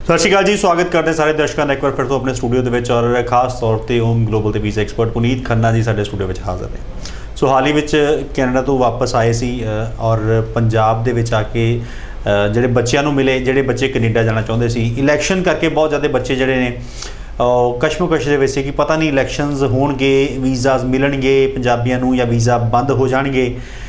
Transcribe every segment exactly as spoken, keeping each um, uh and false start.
सत श्री अकाल जी, स्वागत करते हैं सारे दर्शकों का एक बार फिर तो अपने स्टूडियो के और खास तौर पर ओम ग्लोबल के वीज़ा एक्सपर्ट पुनीत खन्ना जी साडे स्टूडियो में हाज़र ने। सो हाल ही में कैनेडा तो वापस आए सी और पंजाब दे विच आके ਜਿਹੜੇ ਬੱਚਿਆਂ ਨੂੰ ਮਿਲੇ, ਜਿਹੜੇ ਬੱਚੇ ਕੈਨੇਡਾ ਜਾਣਾ ਚਾਹੁੰਦੇ ਸੀ। ਇਲੈਕਸ਼ਨ ਕਰਕੇ ਬਹੁਤ ਜ਼ਿਆਦਾ ਬੱਚੇ ਜਿਹੜੇ ਨੇ ਕਸ਼ਮਕਸ਼ ਦੇ ਵਿੱਚ ਸੀ ਕਿ ਪਤਾ ਨਹੀਂ ਇਲੈਕਸ਼ਨਸ ਹੋਣਗੇ, ਵੀਜ਼ਾਸ ਮਿਲਣਗੇ ਪੰਜਾਬੀਆਂ ਨੂੰ ਜਾਂ ਵੀਜ਼ਾ ਬੰਦ ਹੋ ਜਾਣਗੇ।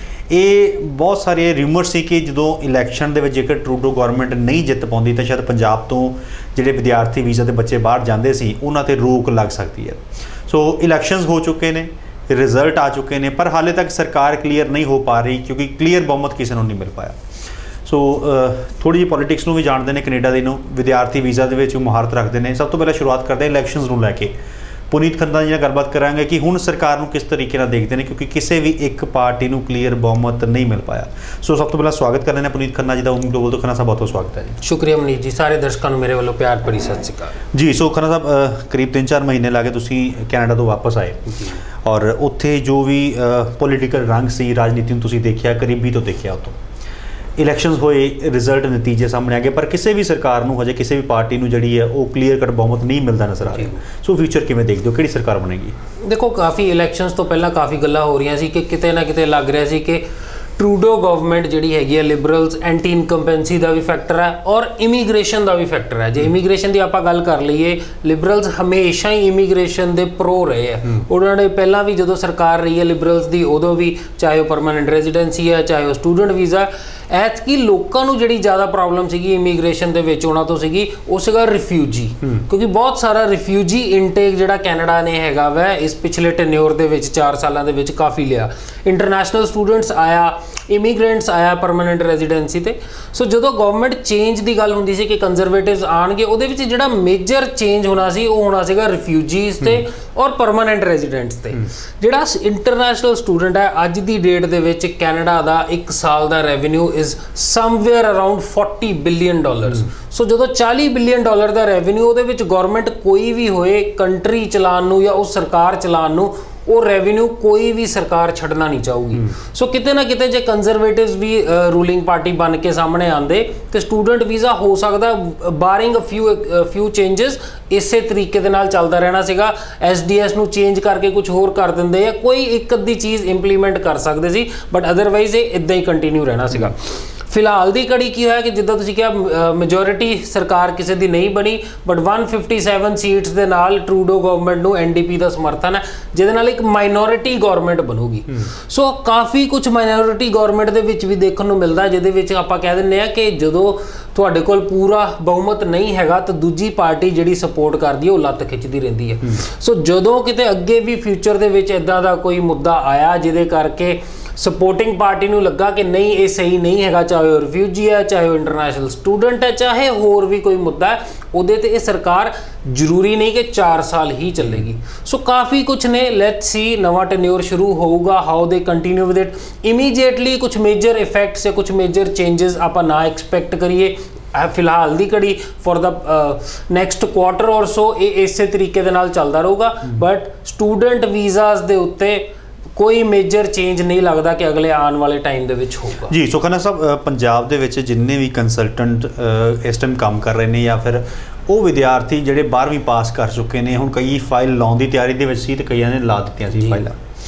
ਇਹ ਬਹੁਤ ਸਾਰੇ ਰਿਊਮਰ ਸੀ ਕਿ ਜਦੋਂ ਇਲੈਕਸ਼ਨ ਦੇ ਵਿੱਚ ਜੇਕਰ ਟਰੂਡੋ ਗਵਰਨਮੈਂਟ ਨਹੀਂ ਜਿੱਤ ਪਾਉਂਦੀ ਤਾਂ ਸ਼ਾਇਦ ਪੰਜਾਬ ਤੋਂ ਜਿਹੜੇ ਵਿਦਿਆਰਥੀ ਵੀਜ਼ਾ ਦੇ ਬੱਚੇ ਬਾਹਰ ਜਾਂਦੇ ਸੀ ਉਹਨਾਂ 'ਤੇ ਰੋਕ ਲੱਗ ਸਕਦੀ ਹੈ। ਸੋ ਇਲੈਕਸ਼ਨਸ ਹੋ ਚੁੱਕੇ ਨੇ, ਰਿਜ਼ਲਟ ਆ ਚੁੱਕੇ ਨੇ, ਪਰ ਹਾਲੇ ਤੱਕ ਸਰਕਾਰ ਕਲੀਅਰ ਨਹੀਂ ਹੋ ਪਾ ਰਹੀ ਕਿਉਂਕਿ ਕਲੀਅਰ ਬਹੁਮਤ ਕਿਸੇ ਨੂੰ ਨਹੀਂ ਮਿਲ ਪਾਇਆ। ਸੋ ਥੋੜੀ ਜਿਹੀ ਪੋਲੀਟਿਕਸ ਨੂੰ ਵੀ ਜਾਣਦੇ ਨੇ ਕੈਨੇਡਾ ਦੇ ਨੂੰ, ਵਿਦਿਆਰਥੀ ਵੀਜ਼ਾ ਦੇ ਵਿੱਚ ਮੁਹਾਰਤ ਰੱਖਦੇ ਨੇ। ਸਭ ਤੋਂ ਪਹਿਲਾਂ ਸ਼ੁਰੂਆਤ ਕਰਦੇ ਇਲੈਕਸ਼ਨਸ ਨੂੰ ਲੈ ਕੇ ਪੁਨੀਤ ਖੰਨਾ ਜੀ ਨਾਲ ਗੱਲਬਾਤ ਕਰਾਂਗੇ ਕਿ ਹੁਣ ਸਰਕਾਰ ਨੂੰ ਕਿਸ ਤਰੀਕੇ ਨਾਲ ਦੇਖਦੇ ਨੇ ਕਿਉਂਕਿ ਕਿਸੇ ਵੀ ਇੱਕ ਪਾਰਟੀ ਨੂੰ ਕਲੀਅਰ ਬਹੁਮਤ ਨਹੀਂ ਮਿਲ ਪਾਇਆ। ਸੋ ਸਭ ਤੋਂ ਪਹਿਲਾਂ ਸਵਾਗਤ ਕਰਦੇ ਨੇ ਪੁਨੀਤ ਖੰਨਾ ਜੀ ਦਾ, ਓਮ ਗਲੋਬਲ ਤੋਂ। ਖੰਨਾ ਸਾਹਿਬ ਬਹੁਤ ਬਹੁਤ ਸਵਾਗਤ ਹੈ ਜੀ। ਸ਼ੁਕਰੀਆ ਮਨੀਸ਼ ਜੀ, ਸਾਰੇ ਦਰਸ਼ਕਾਂ ਨੂੰ ਮੇਰੇ ਵੱਲੋਂ ਪਿਆਰ ਭਰੀ ਸਤਿ ਸ਼੍ਰੀ ਅਕਾਲ ਜੀ। ਸੋ ਖੰਨਾ ਸਾਹਿਬ, ਕਰੀਬ ਤਿੰਨ ਚਾਰ ਮਹੀਨੇ ਲਾ ਕੇ ਤੁਸੀਂ ਕੈਨੇਡਾ ਤੋਂ ਵਾਪਸ ਆਏ ਔਰ ਉੱਥੇ ਜੋ ਵੀ ਪੋਲੀਟੀਕਲ ਰੰਗ ਸੀ, ਰਾਜਨੀਤੀ ਨੂੰ ਤੁਸੀਂ ਦੇਖਿਆ, ਕਰੀਬੀ ਤੋਂ ਦੇਖਿਆ। ਉੱਥੋਂ ਇਲੈਕਸ਼ਨਸ ਹੋਏ, ਰਿਜ਼ਲਟ ਨਤੀਜੇ ਸਾਹਮਣੇ ਆ ਗਏ, ਪਰ ਕਿਸੇ ਵੀ ਸਰਕਾਰ ਨੂੰ ਹਜੇ ਕਿਸੇ ਵੀ ਪਾਰਟੀ ਨੂੰ ਜਿਹੜੀ ਹੈ ਉਹ ਕਲੀਅਰ ਕੱਟ ਬਹੁਮਤ ਨਹੀਂ ਮਿਲਦਾ ਨਜ਼ਰ ਆ ਰਿਹਾ। ਸੋ ਫਿਊਚਰ ਕਿਵੇਂ ਦੇਖਦੇ ਹੋ, ਕਿਹੜੀ ਸਰਕਾਰ ਬਣੇਗੀ? ਦੇਖੋ, ਕਾਫੀ ਇਲੈਕਸ਼ਨਸ ਤੋਂ ਪਹਿਲਾਂ ਕਾਫੀ ਗੱਲਾਂ ਹੋ ਰਹੀਆਂ ਸੀ ਕਿ ਕਿਤੇ ਨਾ ਕਿਤੇ ਲੱਗ ਰਿਹਾ ਸੀ ਕਿ ਟਰੂਡੋ ਗਵਰਨਮੈਂਟ ਜਿਹੜੀ ਹੈਗੀ ਹੈ ਲਿਬਰਲਸ ਐਂਟੀ ਇਨਕੰਪੈਂਸੀ ਦਾ ਵੀ ਫੈਕਟਰ ਹੈ ਔਰ ਇਮੀਗ੍ਰੇਸ਼ਨ ਦਾ ਵੀ ਫੈਕਟਰ ਹੈ। ਜੇ ਇਮੀਗ੍ਰੇਸ਼ਨ ਦੀ ਆਪਾਂ ਗੱਲ ਕਰ ਲਈਏ, ਲਿਬਰਲਸ ਹਮੇਸ਼ਾ ਹੀ ਇਮੀਗ੍ਰੇਸ਼ਨ ਦੇ ਪ੍ਰੋ ਰਹੇ ਆ। ਉਹਨਾਂ ਨੇ ਪਹਿਲਾਂ ਵੀ ਜਦੋਂ ਸਰਕਾਰ ਰਹੀ ਹੈ ਲਿਬਰਲਸ ਦੀ, ਉਦੋਂ ਵੀ ਚਾਹੇ ਉਹ ਪਰਮਾਨੈਂਟ ਰੈਜ਼ੀਡੈਂਸੀ ਹੈ, ਚਾਹੇ ਉਹ ਸਟੂਡੈਂਟ ਵੀਜ਼ਾ। ਐਤਕੀ ਲੋਕਾਂ ਨੂੰ ਜਿਹੜੀ ਜ਼ਿਆਦਾ ਪ੍ਰੋਬਲਮ ਸੀਗੀ ਇਮੀਗ੍ਰੇਸ਼ਨ ਦੇ ਵਿੱਚ ਉਹਨਾਂ ਤੋਂ ਸੀਗੀ, ਉਹ ਸੀਗਾ ਰਿਫਿਊਜੀ, ਕਿਉਂਕਿ ਬਹੁਤ ਸਾਰਾ ਰਿਫਿਊਜੀ ਇਨਟੇਕ ਜਿਹੜਾ ਕੈਨੇਡਾ ਨੇ ਹੈਗਾ ਵੈ ਇਸ ਪਿਛਲੇ ਟੈਨਿਓਰ ਦੇ ਵਿੱਚ ਚਾਰ ਸਾਲਾਂ ਦੇ ਵਿੱਚ ਕਾਫੀ ਲਿਆ। ਇੰਟਰਨੈਸ਼ਨਲ ਸਟੂਡੈਂਟਸ ਆਇਆ, ਇਮੀਗ੍ਰੈਂਟਸ ਆਇਆ ਪਰਮਾਨੈਂਟ ਰੈਜ਼ੀਡੈਂਸੀ 'ਤੇ। ਸੋ ਜਦੋਂ ਗਵਰਨਮੈਂਟ ਚੇਂਜ ਦੀ ਗੱਲ ਹੁੰਦੀ ਸੀ ਕਿ ਕੰਜ਼ਰਵੇਟਿਵਸ ਆਉਣਗੇ, ਉਹਦੇ ਵਿੱਚ ਜਿਹੜਾ ਮੇਜਰ ਚੇਂਜ ਹੋਣਾ ਸੀ ਉਹ ਹੋਣਾ ਸੀਗਾ ਰਿਫਿਊਜੀਜ਼ 'ਤੇ ਔਰ ਪਰਮਾਨੈਂਟ ਰੈਜ਼ੀਡੈਂਟਸ 'ਤੇ। ਜਿਹੜਾ ਇੰਟਰਨੈਸ਼ਨਲ ਸਟੂਡੈਂਟ ਹੈ ਅੱਜ ਦੀ ਡੇਟ ਦੇ ਵਿੱਚ ਕੈਨੇਡਾ ਦਾ ਇੱਕ ਸਾਲ ਦਾ revenue is somewhere around forty billion dollars. So ਜਦੋਂ ਚਾਲੀ ਬਿਲੀਅਨ ਡਾਲਰ ਦਾ ਰੈਵਨਿਊ, ਉਹਦੇ ਵਿੱਚ ਗਵਰਨਮੈਂਟ ਕੋਈ ਵੀ ਹੋਏ ਕੰਟਰੀ ਚਲਾਉਣ ਨੂੰ ਜਾਂ ਉਹ ਸਰਕਾਰ ਚਲਾਉਣ ਨੂੰ, ਉਹ ਰੈਵਨਿਊ ਕੋਈ ਵੀ ਸਰਕਾਰ ਛੱਡਣਾ ਨਹੀਂ ਚਾਹੂਗੀ। ਸੋ ਕਿਤੇ ਨਾ ਕਿਤੇ ਜੇ ਕੰਜ਼ਰਵੇਟਿਵਸ ਵੀ ਰੂਲਿੰਗ ਪਾਰਟੀ ਬਣ ਕੇ ਸਾਹਮਣੇ ਆਉਂਦੇ ਤੇ ਸਟੂਡੈਂਟ ਵੀਜ਼ਾ ਹੋ ਸਕਦਾ ਬਾਰਿੰਗ ਫਿਊ ਫਿਊ ਚੇਂਜਸ ਇਸੇ ਤਰੀਕੇ ਦੇ ਨਾਲ ਚੱਲਦਾ ਰਹਿਣਾ ਸੀਗਾ। ਐਸ ਡੀ ਐਸ ਨੂੰ ਚੇਂਜ ਕਰਕੇ ਕੁਝ ਹੋਰ ਕਰ ਦਿੰਦੇ ਜਾਂ ਕੋਈ ਇੱਕ ਅੱਧੀ ਚੀਜ਼ ਇੰਪਲੀਮੈਂਟ ਕਰ ਸਕਦੇ ਸੀ, ਬਟ ਅਦਰਵਾਈਜ਼ ਇਹ ਇੱਦਾਂ ਹੀ ਕੰਟੀਨਿਊ ਰਹਿਣਾ ਸੀਗਾ। ਫਿਲਹਾਲ ਦੀ ਕੜੀ ਕੀ ਹੋਇਆ ਕਿ ਜਿੱਦਾਂ ਤੁਸੀਂ ਕਿਹਾ ਮੈਜੋਰਿਟੀ ਸਰਕਾਰ ਕਿਸੇ ਦੀ ਨਹੀਂ ਬਣੀ, ਬਟ ਇੱਕ ਸੌ ਸੱਤਾਵਨ ਸੀਟਸ ਦੇ ਨਾਲ ਟਰੂਡੋ ਗਵਰਨਮੈਂਟ ਨੂੰ ਐਨ ਡੀ ਪੀ ਦਾ ਸਮਰਥਨ ਹੈ, ਜਿਹਦੇ ਨਾਲ ਇੱਕ ਮਾਈਨੋਰਿਟੀ ਗਵਰਨਮੈਂਟ ਬਣੂਗੀ। ਸੋ ਕਾਫੀ ਕੁਝ ਮਾਈਨੋਰਿਟੀ ਗਵਰਨਮੈਂਟ ਦੇ ਵਿੱਚ ਵੀ ਦੇਖਣ ਨੂੰ ਮਿਲਦਾ, ਜਿਹਦੇ ਵਿੱਚ ਆਪਾਂ ਕਹਿ ਦਿੰਦੇ ਹਾਂ ਕਿ ਜਦੋਂ ਤੁਹਾਡੇ ਕੋਲ ਪੂਰਾ ਬਹੁਮਤ ਨਹੀਂ ਹੈਗਾ ਤਾਂ ਦੂਜੀ ਪਾਰਟੀ ਜਿਹੜੀ ਸਪੋਰਟ ਕਰਦੀ ਹੈ ਉਹ ਲੱਤ ਖਿੱਚਦੀ ਰਹਿੰਦੀ ਹੈ। ਸੋ ਜਦੋਂ ਕਿਤੇ ਅੱਗੇ ਵੀ ਫਿਊਚਰ ਦੇ ਵਿੱਚ ਇੱਦਾਂ ਦਾ ਕੋਈ ਮੁੱਦਾ ਆਇਆ ਜਿਹਦੇ ਕਰਕੇ ਸਪੋਰਟਿੰਗ ਪਾਰਟੀ ਨੂੰ ਲੱਗਾ ਕਿ ਨਹੀਂ ਇਹ ਸਹੀ ਨਹੀਂ ਹੈਗਾ, ਚਾਹੇ ਉਹ ਰਿਫਿਊਜੀ ਹੈ, ਚਾਹੇ ਉਹ ਇੰਟਰਨੈਸ਼ਨਲ ਸਟੂਡੈਂਟ ਹੈ, ਚਾਹੇ ਹੋਰ ਵੀ ਕੋਈ ਮੁੱਦਾ ਹੈ, ਉਹਦੇ ਤੇ ਇਹ ਸਰਕਾਰ ਜ਼ਰੂਰੀ ਨਹੀਂ ਕਿ ਚਾਰ ਸਾਲ ਹੀ ਚੱਲੇਗੀ। ਸੋ ਕਾਫੀ ਕੁਛ ਨੇ, ਲੈਟਸ ਸੀ ਨਵਾਂ ਟੈਨਿਓਰ ਸ਼ੁਰੂ ਹੋਊਗਾ, how they continue with it. Immediately ਕੁਛ ਮੇਜਰ ਇਫੈਕਟਸ ਜਾਂ ਕੁਛ ਮੇਜਰ ਚੇਂਜਸ ਆਪਾਂ ਨਾ ਐਕਸਪੈਕਟ ਕਰੀਏ ਫਿਲਹਾਲ ਦੀ ਘੜੀ ਫॉर द ਨੈਕਸਟ ਕੁਆਟਰ ਔਰ ਸੋ ਇਹ ਇਸੇ ਤਰੀਕੇ ਦੇ ਨਾਲ ਚੱਲਦਾ ਰਹੂਗਾ। ਬਟ ਸਟੂਡੈਂਟ ਵੀਜ਼ਾਸ ਦੇ ਉੱਤੇ ਕੋਈ ਮੇਜਰ ਚੇਂਜ ਨਹੀਂ ਲੱਗਦਾ ਕਿ ਅਗਲੇ ਆਉਣ ਵਾਲੇ ਟਾਈਮ ਦੇ ਵਿੱਚ ਹੋਊਗਾ ਜੀ। ਸੋ ਖੰਨਾ ਸਾਹਿਬ, ਪੰਜਾਬ ਦੇ ਵਿੱਚ ਜਿੰਨੇ ਵੀ ਕੰਸਲਟੈਂਟ ਇਸ ਟਾਈਮ ਕੰਮ ਕਰ ਰਹੇ ਨੇ ਜਾਂ ਫਿਰ ਉਹ ਵਿਦਿਆਰਥੀ ਜਿਹੜੇ ਬਾਰ੍ਹਵੀਂ ਪਾਸ ਕਰ ਚੁੱਕੇ ਨੇ, ਹੁਣ ਕਈ ਫਾਈਲ ਲਾਉਣ ਦੀ ਤਿਆਰੀ ਦੇ ਵਿੱਚ ਸੀ ਤੇ ਕਈਆਂ ਨੇ ਲਾ ਦਿੱਤੀਆਂ ਸੀ ਫਾਈਲਾਂ।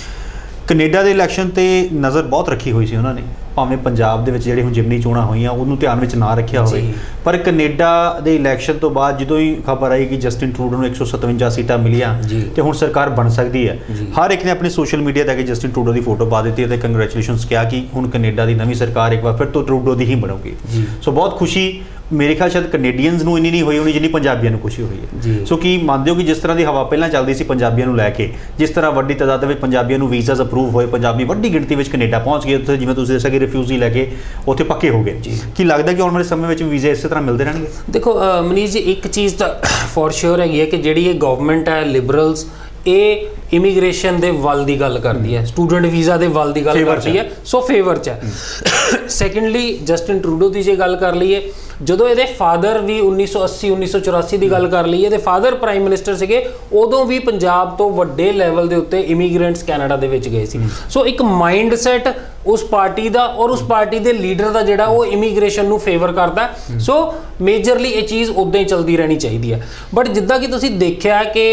ਕੈਨੇਡਾ ਦੇ ਇਲੈਕਸ਼ਨ 'ਤੇ ਨਜ਼ਰ ਬਹੁਤ ਰੱਖੀ ਹੋਈ ਸੀ ਉਹਨਾਂ ਨੇ, ਭਾਵੇਂ ਪੰਜਾਬ ਦੇ ਵਿੱਚ ਜਿਹੜੇ ਹੁਣ ਜਿਮਨੀ ਚੋਣਾਂ ਹੋਈਆਂ ਉਹਨੂੰ ਧਿਆਨ ਵਿੱਚ ਨਾ ਰੱਖਿਆ ਹੋਵੇ, ਪਰ ਕੈਨੇਡਾ ਦੇ ਇਲੈਕਸ਼ਨ ਤੋਂ ਬਾਅਦ ਜਦੋਂ ਹੀ ਖਬਰ ਆਈ ਕਿ ਜਸਟਿਨ ਟਰੂਡੋ ਨੂੰ ਇੱਕ ਸੌ ਸਤਵੰਜਾ ਸੀਟਾਂ ਮਿਲੀਆਂ ਤੇ ਹੁਣ ਸਰਕਾਰ ਬਣ ਸਕਦੀ ਹੈ, ਹਰ ਇੱਕ ਨੇ ਆਪਣੇ ਸੋਸ਼ਲ ਮੀਡੀਆ 'ਤੇ ਆ ਕੇ ਜਸਟਿਨ ਟਰੂਡੋ ਦੀ ਫੋਟੋ ਪਾ ਦਿੱਤੀ ਅਤੇ ਕੰਗਰੈਚੁਲੇਸ਼ਨਸ ਕਿਹਾ ਕਿ ਹੁਣ ਕੈਨੇਡਾ ਦੀ ਨਵੀਂ ਸਰਕਾਰ ਇੱਕ ਵਾਰ ਫਿਰ ਤੋਂ ਟਰੂਡੋ ਦੀ ਹੀ ਬਣੂਗੀ। ਸੋ ਬਹੁਤ ਖੁਸ਼ੀ ਮੇਰੇ ਖਿਆਲ ਸ਼ਾਇਦ ਕੈਨੇਡੀਅਨਸ ਨੂੰ ਇੰਨੀ ਨਹੀਂ ਹੋਈ ਹੋਣੀ ਜਿੰਨੀ ਪੰਜਾਬੀਆਂ ਨੂੰ ਖੁਸ਼ੀ ਹੋਈ ਹੈ। ਸੋ ਕੀ ਮੰਨਦੇ ਹੋ ਕਿ ਜਿਸ ਤਰ੍ਹਾਂ ਦੀ ਹਵਾ ਪਹਿਲਾਂ ਚੱਲਦੀ ਸੀ ਪੰਜਾਬੀਆਂ ਨੂੰ ਲੈ ਕੇ, ਜਿਸ ਤਰ੍ਹਾਂ ਵੱਡੀ ਤਾਦਾਦ ਵਿੱਚ ਪੰਜਾਬੀਆਂ ਨੂੰ ਵੀਜ਼ਾਸ ਅਪਰੂਵ ਹੋਏ, ਪੰਜਾਬੀ ਵੱਡੀ ਗਿਣਤੀ ਵਿੱਚ ਕੈਨੇਡਾ ਪਹੁੰਚ ਗਏ, ਉੱਥੇ ਜਿਵੇਂ ਤੁਸੀਂ ਦੱਸਿਆ ਕਿ ਰਿਫਿਊਜੀ ਲੈ ਕੇ ਉੱਥੇ ਪੱਕੇ ਹੋ ਗਏ, ਕੀ ਲੱਗਦਾ ਕਿ ਆਉਣ ਵਾਲੇ ਸਮੇਂ ਵਿੱਚ ਵੀਜ਼ੇ ਇਸੇ ਤਰ੍ਹਾਂ ਮਿਲਦੇ ਰਹਿਣਗੇ? ਦੇਖੋ ਮਨੀਸ਼ ਜੀ, ਇੱਕ ਚੀਜ਼ ਤਾਂ ਫੋਰ ਸ਼ੋਰ ਹੈਗੀ ਹੈ ਕਿ ਜਿਹੜੀ ਇਹ ਗਵਰਨਮੈਂਟ ਹੈ ਲਿਬਰਲਸ, ਇਹ ਇਮੀਗ੍ਰੇਸ਼ਨ ਦੇ ਵੱਲ ਦੀ ਗੱਲ ਕਰਦੀ ਹੈ, ਸਟੂਡੈਂਟ ਵੀਜ਼ਾ ਦੇ ਵੱਲ ਦੀ ਗੱਲ ਕਰਦੀ ਹੈ, ਸੋ ਫੇਵਰ 'ਚ ਹੈ। ਸੈਕੰਡਲੀ ਜਸਟਿਨ ਟਰੂਡੋ ਦੀ ਜੇ ਗੱਲ ਕਰ ਲਈਏ, ਜਦੋਂ ਇਹਦੇ ਫਾਦਰ ਵੀ ਉੱਨੀ ਸੌ ਅੱਸੀ ਉੱਨੀ ਸੌ ਚੁਰਾਸੀ ਦੀ ਗੱਲ ਕਰ ਲਈਏ, ਇਹਦੇ ਫਾਦਰ ਪ੍ਰਾਈਮ ਮਿਨਿਸਟਰ ਸੀਗੇ, ਉਦੋਂ ਵੀ ਪੰਜਾਬ ਤੋਂ ਵੱਡੇ ਲੈਵਲ ਦੇ ਉੱਤੇ ਇਮੀਗ੍ਰੈਂਟਸ ਕੈਨੇਡਾ ਦੇ ਵਿੱਚ ਗਏ ਸੀ। ਸੋ ਇੱਕ ਮਾਈਂਡ ਸੈਟ ਉਸ ਪਾਰਟੀ ਦਾ ਔਰ ਉਸ ਪਾਰਟੀ ਦੇ ਲੀਡਰ ਦਾ ਜਿਹੜਾ ਉਹ ਇਮੀਗ੍ਰੇਸ਼ਨ ਨੂੰ ਫੇਵਰ ਕਰਦਾ। ਸੋ ਮੇਜਰਲੀ ਇਹ ਚੀਜ਼ ਉੱਦਾਂ ਹੀ ਚੱਲਦੀ ਰਹਿਣੀ ਚਾਹੀਦੀ ਹੈ। ਬਟ ਜਿੱਦਾਂ ਕਿ ਤੁਸੀਂ ਦੇਖਿਆ ਕਿ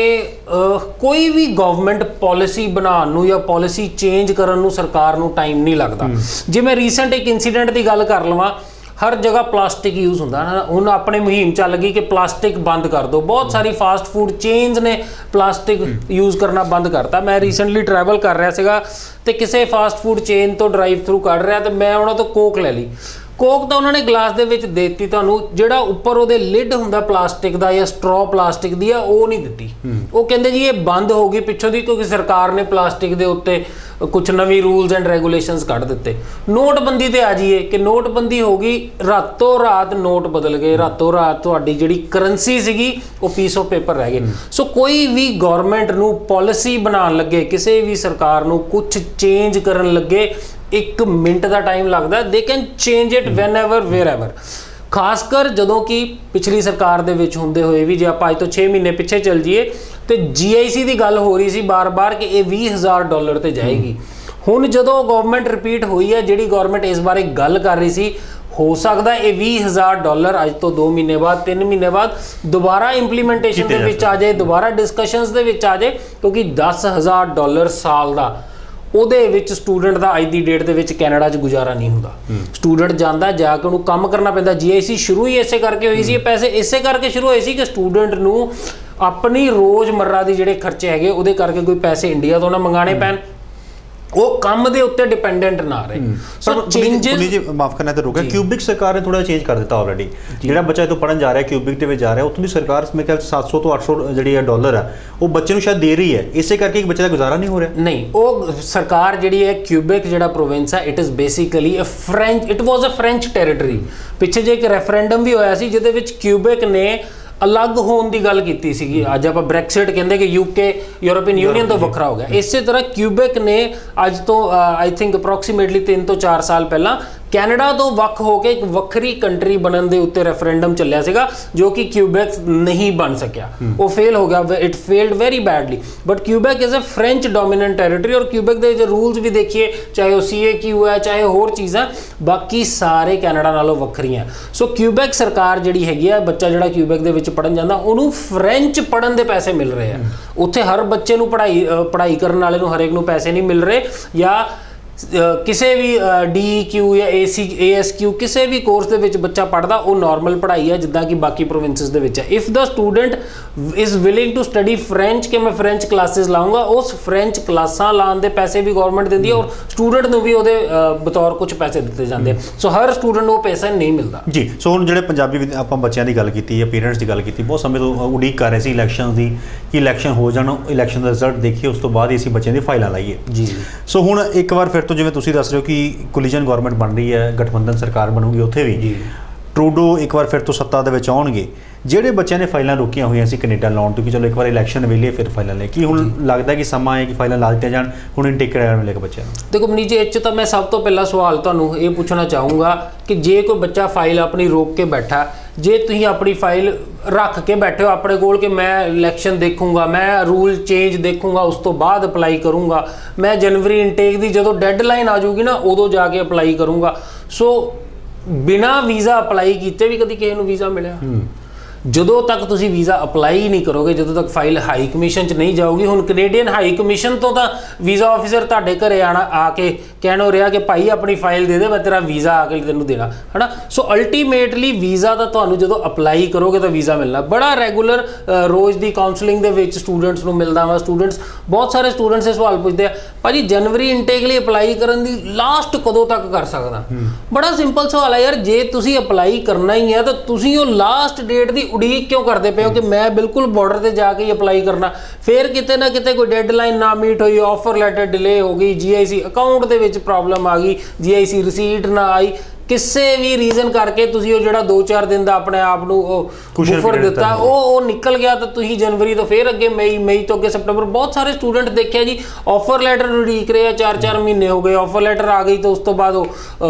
ਕੋਈ ਵੀ ਗਵਰਨਮੈਂਟ ਪਾਲਿਸੀ ਬਣਾਉਣ ਨੂੰ ਜਾਂ ਪਾਲਿਸੀ ਚੇਂਜ ਕਰਨ ਨੂੰ ਸਰਕਾਰ ਨੂੰ ਟਾਈਮ ਨਹੀਂ ਲੱਗਦਾ। ਜਿਵੇਂ ਰੀਸੈਂਟ ਇੱਕ ਇੰਸੀਡੈਂਟ ਦੀ ਗੱਲ ਕਰ ਲਵਾਂ, ਹਰ ਜਗ੍ਹਾ ਪਲਾਸਟਿਕ ਯੂਜ਼ ਹੁੰਦਾ ਹੈ। ਹੁਣ ਆਪਣੇ ਮੁਹਿੰਮ ਚੱਲ ਗਈ ਕਿ ਪਲਾਸਟਿਕ ਬੰਦ ਕਰ ਦਿਓ, ਬਹੁਤ ਸਾਰੀ ਫਾਸਟ ਫੂਡ ਚੇਨਸ ਨੇ ਪਲਾਸਟਿਕ ਯੂਜ਼ ਕਰਨਾ ਬੰਦ ਕਰਤਾ। ਮੈਂ ਰੀਸੈਂਟਲੀ ਟਰੈਵਲ ਕਰ ਰਿਹਾ ਸੀਗਾ ਤੇ ਕਿਸੇ ਫਾਸਟ ਫੂਡ ਚੇਨ ਤੋਂ ਡਰਾਈਵ ਥਰੂ ਕੱਢ ਰਿਹਾ ਤੇ ਮੈਂ ਉਹਨਾਂ ਤੋਂ ਕੋਕ ਲੈ ਲਈ। ਕੋਕ ਤਾਂ ਉਹਨਾਂ ਨੇ ਗਲਾਸ ਦੇ ਵਿੱਚ ਦੇ ਦਿੱਤੀ, ਤੁਹਾਨੂੰ ਜਿਹੜਾ ਉੱਪਰ ਉਹਦੇ ਲਿਡ ਹੁੰਦਾ ਪਲਾਸਟਿਕ ਦਾ ਜਾਂ ਸਟ੍ਰੋ ਪਲਾਸਟਿਕ ਦੀ ਆ ਉਹ ਨਹੀਂ ਦਿੱਤੀ। ਉਹ ਕਹਿੰਦੇ ਜੀ ਇਹ ਬੰਦ ਹੋ ਗਈ ਪਿੱਛੋਂ ਦੀ, ਕਿਉਂਕਿ ਸਰਕਾਰ ਨੇ ਪਲਾਸਟਿਕ ਦੇ ਉੱਤੇ ਕੁਛ ਨਵੀਂ ਰੂਲਸ ਐਂਡ ਰੈਗੂਲੇਸ਼ਨਸ ਕੱਢ ਦਿੱਤੇ। ਨੋਟਬੰਦੀ ਤੇ ਆ ਜਾਈਏ ਕਿ ਨੋਟਬੰਦੀ ਹੋ ਗਈ, ਰਾਤੋਂ ਰਾਤ ਨੋਟ ਬਦਲ ਗਏ, ਰਾਤੋਂ ਰਾਤ ਤੁਹਾਡੀ ਜਿਹੜੀ ਕਰੰਸੀ ਸੀਗੀ ਉਹ ਪੀਸ ਆਫ ਪੇਪਰ ਰਹਿ ਗਏ। ਸੋ ਕੋਈ ਵੀ ਗਵਰਨਮੈਂਟ ਨੂੰ ਪਾਲਿਸੀ ਬਣਾਉਣ ਲੱਗੇ, ਕਿਸੇ ਵੀ ਸਰਕਾਰ ਨੂੰ ਕੁਛ ਚੇਂਜ ਕਰਨ ਲੱਗੇ, ਇੱਕ ਮਿੰਟ ਦਾ ਟਾਈਮ ਲੱਗਦਾ। They can change it whenever wherever. ਖਾਸ ਕਰ ਜਦੋਂ ਕਿ ਪਿਛਲੀ ਸਰਕਾਰ ਦੇ ਵਿੱਚ ਹੁੰਦੇ ਹੋਏ ਵੀ, ਜੇ ਆਪਾਂ ਅੱਜ ਤੋਂ ਛੇ ਮਹੀਨੇ ਪਿੱਛੇ ਚੱਲ ਜਾਈਏ ਤੇ ਜੀ ਆਈ ਸੀ ਦੀ ਗੱਲ ਹੋ ਰਹੀ ਸੀ ਬਾਰ-ਬਾਰ ਕਿ ਇਹ ਵੀਹ ਹਜ਼ਾਰ ਡਾਲਰ ਤੇ ਜਾਏਗੀ। ਹੁਣ ਜਦੋਂ ਗਵਰਨਮੈਂਟ ਰਿਪੀਟ ਹੋਈ ਹੈ, ਜਿਹੜੀ ਗਵਰਨਮੈਂਟ ਇਸ ਬਾਰੇ ਗੱਲ ਕਰ ਰਹੀ ਸੀ, ਹੋ ਸਕਦਾ ਇਹ ਵੀਹ ਹਜ਼ਾਰ ਡਾਲਰ ਅੱਜ ਤੋਂ ਦੋ ਮਹੀਨੇ ਬਾਅਦ ਤਿੰਨ ਮਹੀਨੇ ਬਾਅਦ ਦੁਬਾਰਾ ਇੰਪਲੀਮੈਂਟੇਸ਼ਨ ਦੇ ਵਿੱਚ ਆ ਜਾਏ, ਦੁਬਾਰਾ ਡਿਸਕਸ਼ਨਸ ਦੇ ਵਿੱਚ ਆ ਜਾਏ, ਕਿਉਂਕਿ ਦਸ ਹਜ਼ਾਰ ਡਾਲਰ ਸਾਲ ਦਾ ਉਹਦੇ ਵਿੱਚ ਸਟੂਡੈਂਟ ਦਾ ਅੱਜ ਦੀ ਡੇਟ ਦੇ ਵਿੱਚ ਕੈਨੇਡਾ 'ਚ ਗੁਜ਼ਾਰਾ ਨਹੀਂ ਹੁੰਦਾ। ਸਟੂਡੈਂਟ ਜਾਂਦਾ, ਜਾ ਕੇ ਉਹਨੂੰ ਕੰਮ ਕਰਨਾ ਪੈਂਦਾ। ਜੀ ਆਈ ਸੀ ਸ਼ੁਰੂ ਹੀ ਇਸੇ ਕਰਕੇ ਹੋਈ ਸੀ, ਇਹ ਪੈਸੇ ਇਸੇ ਕਰਕੇ ਸ਼ੁਰੂ ਹੋਏ ਸੀ ਕਿ ਸਟੂਡੈਂਟ ਨੂੰ ਆਪਣੀ ਰੋਜ਼ਮर्रा ਦੀ ਜਿਹੜੇ ਖਰਚੇ ਹੈਗੇ ਉਹਦੇ ਕਰਕੇ ਕੋਈ ਪੈਸੇ ਇੰਡੀਆ ਤੋਂ ਨਾ ਮੰਗਾਣੇ ਪੈਣ, ਉਹ ਕੰਮ ਦੇ ਉੱਤੇ ਡਿਪੈਂਡੈਂਟ ਨਾ ਰਹੇ। ਸੋ ਚੇਂਜਸ ਜੀ ਮਾਫ ਕਰਨਾ ਤੇ ਰੋਕਿਆ, ਕਿਊਬਿਕ ਸਰਕਾਰ ਨੇ ਥੋੜਾ ਚੇਂਜ ਕਰ ਦਿੱਤਾ ਆਲਰੇਡੀ। ਜਿਹੜਾ ਬੱਚਾ ਇਥੋਂ ਪੜਨ ਜਾ ਰਿਹਾ ਕਿਊਬਿਕ ਦੇ ਵਿੱਚ ਜਾ ਰਿਹਾ, ਉੱਥੋਂ ਦੀ ਸਰਕਾਰ ਮੇਰੇ ਖਿਆਲ ਸੱਤ ਸੌ ਤੋਂ ਅੱਠ ਸੌ ਜਿਹੜੀ ਡਾਲਰ ਹੈ ਉਹ ਬੱਚੇ ਨੂੰ ਸ਼ਾਇਦ ਦੇ ਰਹੀ ਹੈ, ਇਸੇ ਕਰਕੇ ਇੱਕ ਬੱਚੇ ਦਾ ਗੁਜ਼ਾਰਾ ਨਹੀਂ ਹੋ ਰਿਹਾ। ਨਹੀਂ, ਉਹ ਸਰਕਾਰ ਜਿਹੜੀ ਹੈ ਕਿਊਬਿਕ ਜਿਹੜਾ ਪ੍ਰੋਵਿੰਸ ਹੈ, it is basically a French, it was a French territory. ਪਿੱਛੇ ਜੇ ਇੱਕ ਰੈਫਰੈਂਡਮ ਵੀ ਹੋਇਆ ਸੀ ਜਿਹਦੇ ਵਿੱਚ ਕਿਊਬਿਕ ਨੇ ਅਲੱਗ ਹੋਣ ਦੀ ਗੱਲ ਕੀਤੀ ਸੀਗੀ। ਅੱਜ ਆਪਾਂ ਬ੍ਰੈਕਸਿਟ ਕਹਿੰਦੇ ਕਿ ਯੂਕੇ ਯੂਰੋਪੀਅਨ ਯੂਨੀਅਨ ਤੋਂ ਵੱਖਰਾ ਹੋ ਗਿਆ। ਇਸੇ ਤਰ੍ਹਾਂ ਕਿਊਬਿਕ ਨੇ ਅੱਜ ਤੋਂ ਆਈ ਥਿੰਕ ਅਪਰੋਕਸੀਮੇਟਲੀ ਤਿੰਨ ਤੋਂ ਚਾਰ ਸਾਲ ਪਹਿਲਾਂ ਕੈਨੇਡਾ ਤੋਂ ਵੱਖ ਹੋ ਕੇ ਇੱਕ ਵੱਖਰੀ ਕੰਟਰੀ ਬਣਨ ਦੇ ਉੱਤੇ ਰੈਫਰੈਂਡਮ ਚੱਲਿਆ ਸੀਗਾ, ਜੋ ਕਿ ਕਿਊਬੈਕ ਨਹੀਂ ਬਣ ਸਕਿਆ, ਉਹ ਫੇਲ ਹੋ ਗਿਆ। It failed very badly. But Quebec is a French dominant territory, ਔਰ ਕਿਊਬੈਕ ਦੇ ਜੇ ਰੂਲਸ ਵੀ ਦੇਖੀਏ, ਚਾਹੇ ਉਹ ਸੀ ਏ ਕਿਊ ਹੈ, ਚਾਹੇ ਹੋਰ ਚੀਜ਼ਾਂ, ਬਾਕੀ ਸਾਰੇ ਕੈਨੇਡਾ ਨਾਲੋਂ ਵੱਖਰੀਆਂ। ਸੋ ਕਿਊਬੈਕ ਸਰਕਾਰ ਜਿਹੜੀ ਹੈਗੀ ਆ, ਬੱਚਾ ਜਿਹੜਾ ਕਿਊਬੈਕ ਦੇ ਵਿੱਚ ਪੜ੍ਹਨ ਜਾਂਦਾ ਉਹਨੂੰ ਫ੍ਰੈਂਚ ਪੜ੍ਹਨ ਦੇ ਪੈਸੇ ਮਿਲ ਰਹੇ ਆ। ਉੱਥੇ ਹਰ ਬੱਚੇ ਨੂੰ ਪੜ੍ਹਾਈ ਪੜ੍ਹਾਈ ਕਰਨ ਵਾਲੇ ਨੂੰ ਹਰੇਕ ਨੂੰ ਪੈਸੇ ਨਹੀਂ ਮਿਲ ਰਹੇ, ਜਾਂ ਕਿਸੇ ਵੀ ਡੀ ਕਿਊ ਜਾਂ ਏ ਸੀ ਏ ਐਸ ਕਿਊ ਕਿਸੇ ਵੀ ਕੋਰਸ ਦੇ ਵਿੱਚ ਬੱਚਾ ਪੜ੍ਹਦਾ, ਉਹ ਨਾਰਮਲ ਪੜ੍ਹਾਈ ਹੈ ਜਿੱਦਾਂ ਕਿ ਬਾਕੀ ਪ੍ਰੋਵਿੰਸਿਸ ਦੇ ਵਿੱਚ ਹੈ। If the student is willing to study French, ਕਿ ਮੈਂ ਫ੍ਰੈਂਚ ਕਲਾਸਿਸ ਲਾਉਂਗਾ, ਉਸ ਫ੍ਰੈਂਚ ਕਲਾਸਾਂ ਲਾਉਣ ਦੇ ਪੈਸੇ ਵੀ ਗਵਰਨਮੈਂਟ ਦਿੰਦੀ ਹੈ, ਔਰ ਸਟੂਡੈਂਟ ਨੂੰ ਵੀ ਉਹਦੇ ਬਤੌਰ ਕੁਝ ਪੈਸੇ ਦਿੱਤੇ ਜਾਂਦੇ। ਸੋ ਹਰ ਸਟੂਡੈਂਟ ਨੂੰ ਉਹ ਪੈਸਾ ਨਹੀਂ ਮਿਲਦਾ ਜੀ। ਸੋ ਹੁਣ ਜਿਹੜੇ ਪੰਜਾਬੀ ਆਪਾਂ ਬੱਚਿਆਂ ਦੀ ਗੱਲ ਕੀਤੀ ਜਾਂ ਪੇਰੈਂਟਸ ਦੀ ਗੱਲ ਕੀਤੀ, ਬਹੁਤ ਸਮੇਂ ਤੋਂ ਉਡੀਕ ਕਰ ਰਹੇ ਸੀ ਇਲੈਕਸ਼ਨ ਦੀ ਕਿ ਇਲੈਕਸ਼ਨ ਹੋ ਜਾਣ, ਇਲੈਕਸ਼ਨ ਦਾ ਰਿਜ਼ਲਟ ਦੇਖੀਏ, ਉਸ ਤੋਂ ਬਾਅਦ ਹੀ ਅਸੀਂ ਬੱਚਿਆਂ ਦੀ ਫਾਈਲਾਂ ਲਾਈਏ ਜੀ। ਸੋ ਹੁਣ ਇੱਕ ਵਾਰ ਫਿਰ ਤੋਂ ਜਿਵੇਂ ਤੁਸੀਂ ਦੱਸ ਰਹੇ ਹੋ ਕਿ ਕੋਲੀਜਨ ਗਵਰਨਮੈਂਟ ਬਣ ਰਹੀ ਹੈ, ਗਠਬੰਧਨ ਸਰਕਾਰ ਬਣੂਗੀ, ਉੱਥੇ ਵੀ ਟਰੂਡੋ ਇੱਕ ਵਾਰ ਫਿਰ ਤੋਂ ਸੱਤਾ ਦੇ ਵਿੱਚ ਆਉਣਗੇ। ਜਿਹੜੇ ਬੱਚਿਆਂ ਨੇ ਫਾਈਲਾਂ ਰੋਕੀਆਂ ਹੋਈਆਂ ਸੀ ਕੈਨੇਡਾ ਲਾਉਣ ਤੋਂ ਕਿ ਚਲੋ ਇੱਕ ਵਾਰ ਇਲੈਕਸ਼ਨ ਵੇਲੇ ਫਿਰ ਫਾਈਲਾਂ ਲੈ, ਕੀ ਹੁਣ ਲੱਗਦਾ ਕਿ ਸਮਾਂ ਹੈ ਕਿ ਫਾਈਲਾਂ ਲਾ ਦਿੱਤੀਆਂ ਜਾਣ ਹੁਣ ਇਨਟੇਕ ਰਹਿਣ ਵਾਲੇ ਬੱਚਿਆਂ ਨੂੰ? ਦੇਖੋ ਮਨੀਸ਼ ਜੀ, ਇਹ 'ਚ ਤਾਂ ਮੈਂ ਸਭ ਤੋਂ ਪਹਿਲਾਂ ਸਵਾਲ ਤੁਹਾਨੂੰ ਇਹ ਪੁੱਛਣਾ ਚਾਹੂੰਗਾ ਕਿ ਜੇ ਕੋਈ ਬੱਚਾ ਫਾਈਲ ਆਪਣੀ ਰੋਕ ਕੇ ਬੈਠਾ, ਜੇ ਤੁਸੀਂ ਆਪਣੀ ਫਾਈਲ ਰੱਖ ਕੇ ਬੈਠੇ ਹੋ ਆਪਣੇ ਕੋਲ ਕਿ ਮੈਂ ਇਲੈਕਸ਼ਨ ਦੇਖੂੰਗਾ, ਮੈਂ ਰੂਲ ਚੇਂਜ ਦੇਖੂੰਗਾ, ਉਸ ਤੋਂ ਬਾਅਦ ਅਪਲਾਈ ਕਰੂੰਗਾ, ਮੈਂ ਜਨਵਰੀ ਇਨਟੇਕ ਦੀ ਜਦੋਂ ਡੈਡਲਾਈਨ ਆ ਜਾਊਗੀ ਨਾ ਉਦੋਂ ਜਾ ਕੇ ਅਪਲਾਈ ਕਰੂੰਗਾ। ਸੋ ਬਿਨਾਂ ਵੀਜ਼ਾ ਅਪਲਾਈ ਕੀਤੇ ਵੀ ਕਦੀ ਕਿਸੇ ਨੂੰ ਵੀਜ਼ਾ ਮਿਲਿਆ? ਜਦੋਂ ਤੱਕ ਤੁਸੀਂ ਵੀਜ਼ਾ ਅਪਲਾਈ ਨਹੀਂ ਕਰੋਗੇ, ਜਦੋਂ ਤੱਕ ਫਾਈਲ ਹਾਈ ਕਮਿਸ਼ਨ 'ਚ ਨਹੀਂ ਜਾਊਗੀ। ਹੁਣ ਕੈਨੇਡੀਅਨ ਹਾਈ ਕਮਿਸ਼ਨ ਤੋਂ ਤਾਂ ਵੀਜ਼ਾ ਆਫਿਸਰ ਤੁਹਾਡੇ ਘਰੇ ਆਣਾ ਆ ਕੇ ਕਹਿਣੋ ਰਿਹਾ ਕਿ ਭਾਈ ਆਪਣੀ ਫਾਈਲ ਦੇ ਦੇ, ਮੈਂ ਤੇਰਾ ਵੀਜ਼ਾ ਆ ਕੇ ਤੈਨੂੰ ਦੇਣਾ, ਹੈ ਨਾ। ਸੋ ਅਲਟੀਮੇਟਲੀ ਵੀਜ਼ਾ ਤਾਂ ਤੁਹਾਨੂੰ ਜਦੋਂ ਅਪਲਾਈ ਕਰੋਗੇ ਤਾਂ ਵੀਜ਼ਾ ਮਿਲਣਾ। ਬੜਾ ਰੈਗੂਲਰ ਰੋਜ਼ ਦੀ ਕਾਉਂਸਲਿੰਗ ਦੇ ਵਿੱਚ ਸਟੂਡੈਂਟਸ ਨੂੰ ਮਿਲਦਾ ਵਾ। ਸਟੂਡੈਂਟਸ ਬਹੁਤ ਸਾਰੇ ਸਟੂਡੈਂਟਸ ਇਹ ਸਵਾਲ ਪੁੱਛਦੇ ਆ, ਭਾਜੀ ਜਨਵਰੀ ਇਨਟੇਕ ਲਈ ਅਪਲਾਈ ਕਰਨ ਦੀ ਲਾਸਟ ਕਦੋਂ ਤੱਕ ਕਰ ਸਕਦਾ? ਬੜਾ ਸਿੰਪਲ ਸਵਾਲ ਹੈ ਯਾਰ, ਜੇ ਤੁਸੀਂ ਅਪਲਾਈ ਕਰਨਾ ਹੀ ਹੈ ਤਾਂ ਤੁਸੀਂ ਉਹ ਲਾਸਟ ਡੇਟ ਦੀ ਉਡੀਕ ਕਿਉਂ ਕਰਦੇ ਪਏ ਹੋ ਕਿ ਮੈਂ ਬਿਲਕੁਲ ਬਾਰਡਰ ਤੇ ਜਾ ਕੇ ਹੀ ਅਪਲਾਈ ਕਰਨਾ? ਫਿਰ ਕਿਤੇ ਨਾ ਕਿਤੇ ਕੋਈ ਡੈਡਲਾਈਨ ਨਾ ਮੀਟ ਹੋਈ, ਆਫਰ ਲੈਟਰ ਡਿਲੇ ਹੋ ਗਈ, ਜੀ ਆਈ ਸੀ ਅਕਾਊਂਟ ਦੇ ਵਿੱਚ ਪ੍ਰੋਬਲਮ ਆ ਗਈ, ਜੀ ਆਈ ਸੀ ਰਿਸੀਟ ਨਾ ਆਈ, ਕਿਸੇ ਵੀ ਰੀਜ਼ਨ ਕਰਕੇ ਤੁਸੀਂ ਉਹ ਜਿਹੜਾ ਦੋ ਚਾਰ ਦਿਨ ਦਾ ਆਪਣੇ ਆਪ ਨੂੰ ਉਹ ਬੁਫਰ ਦਿੱਤਾ ਉਹ ਉਹ ਨਿਕਲ ਗਿਆ ਤਾਂ ਤੁਸੀਂ ਜਨਵਰੀ ਤੋਂ ਫਿਰ ਅੱਗੇ ਮਈ ਮਈ ਤੋਂ ਅੱਗੇ ਸਤੰਬਰ ਬਹੁਤ ਸਾਰੇ ਸਟੂਡੈਂਟ ਦੇਖਿਆ ਜੀ ਆਫਰ ਲੈਟਰ ਉਡੀਕ ਰਹੇ ਆ ਚਾਰ ਚਾਰ ਮਹੀਨੇ ਹੋ ਗਏ ਆਫਰ ਲੈਟਰ ਆ ਗਈ ਤਾਂ ਉਸ ਤੋਂ ਬਾਅਦ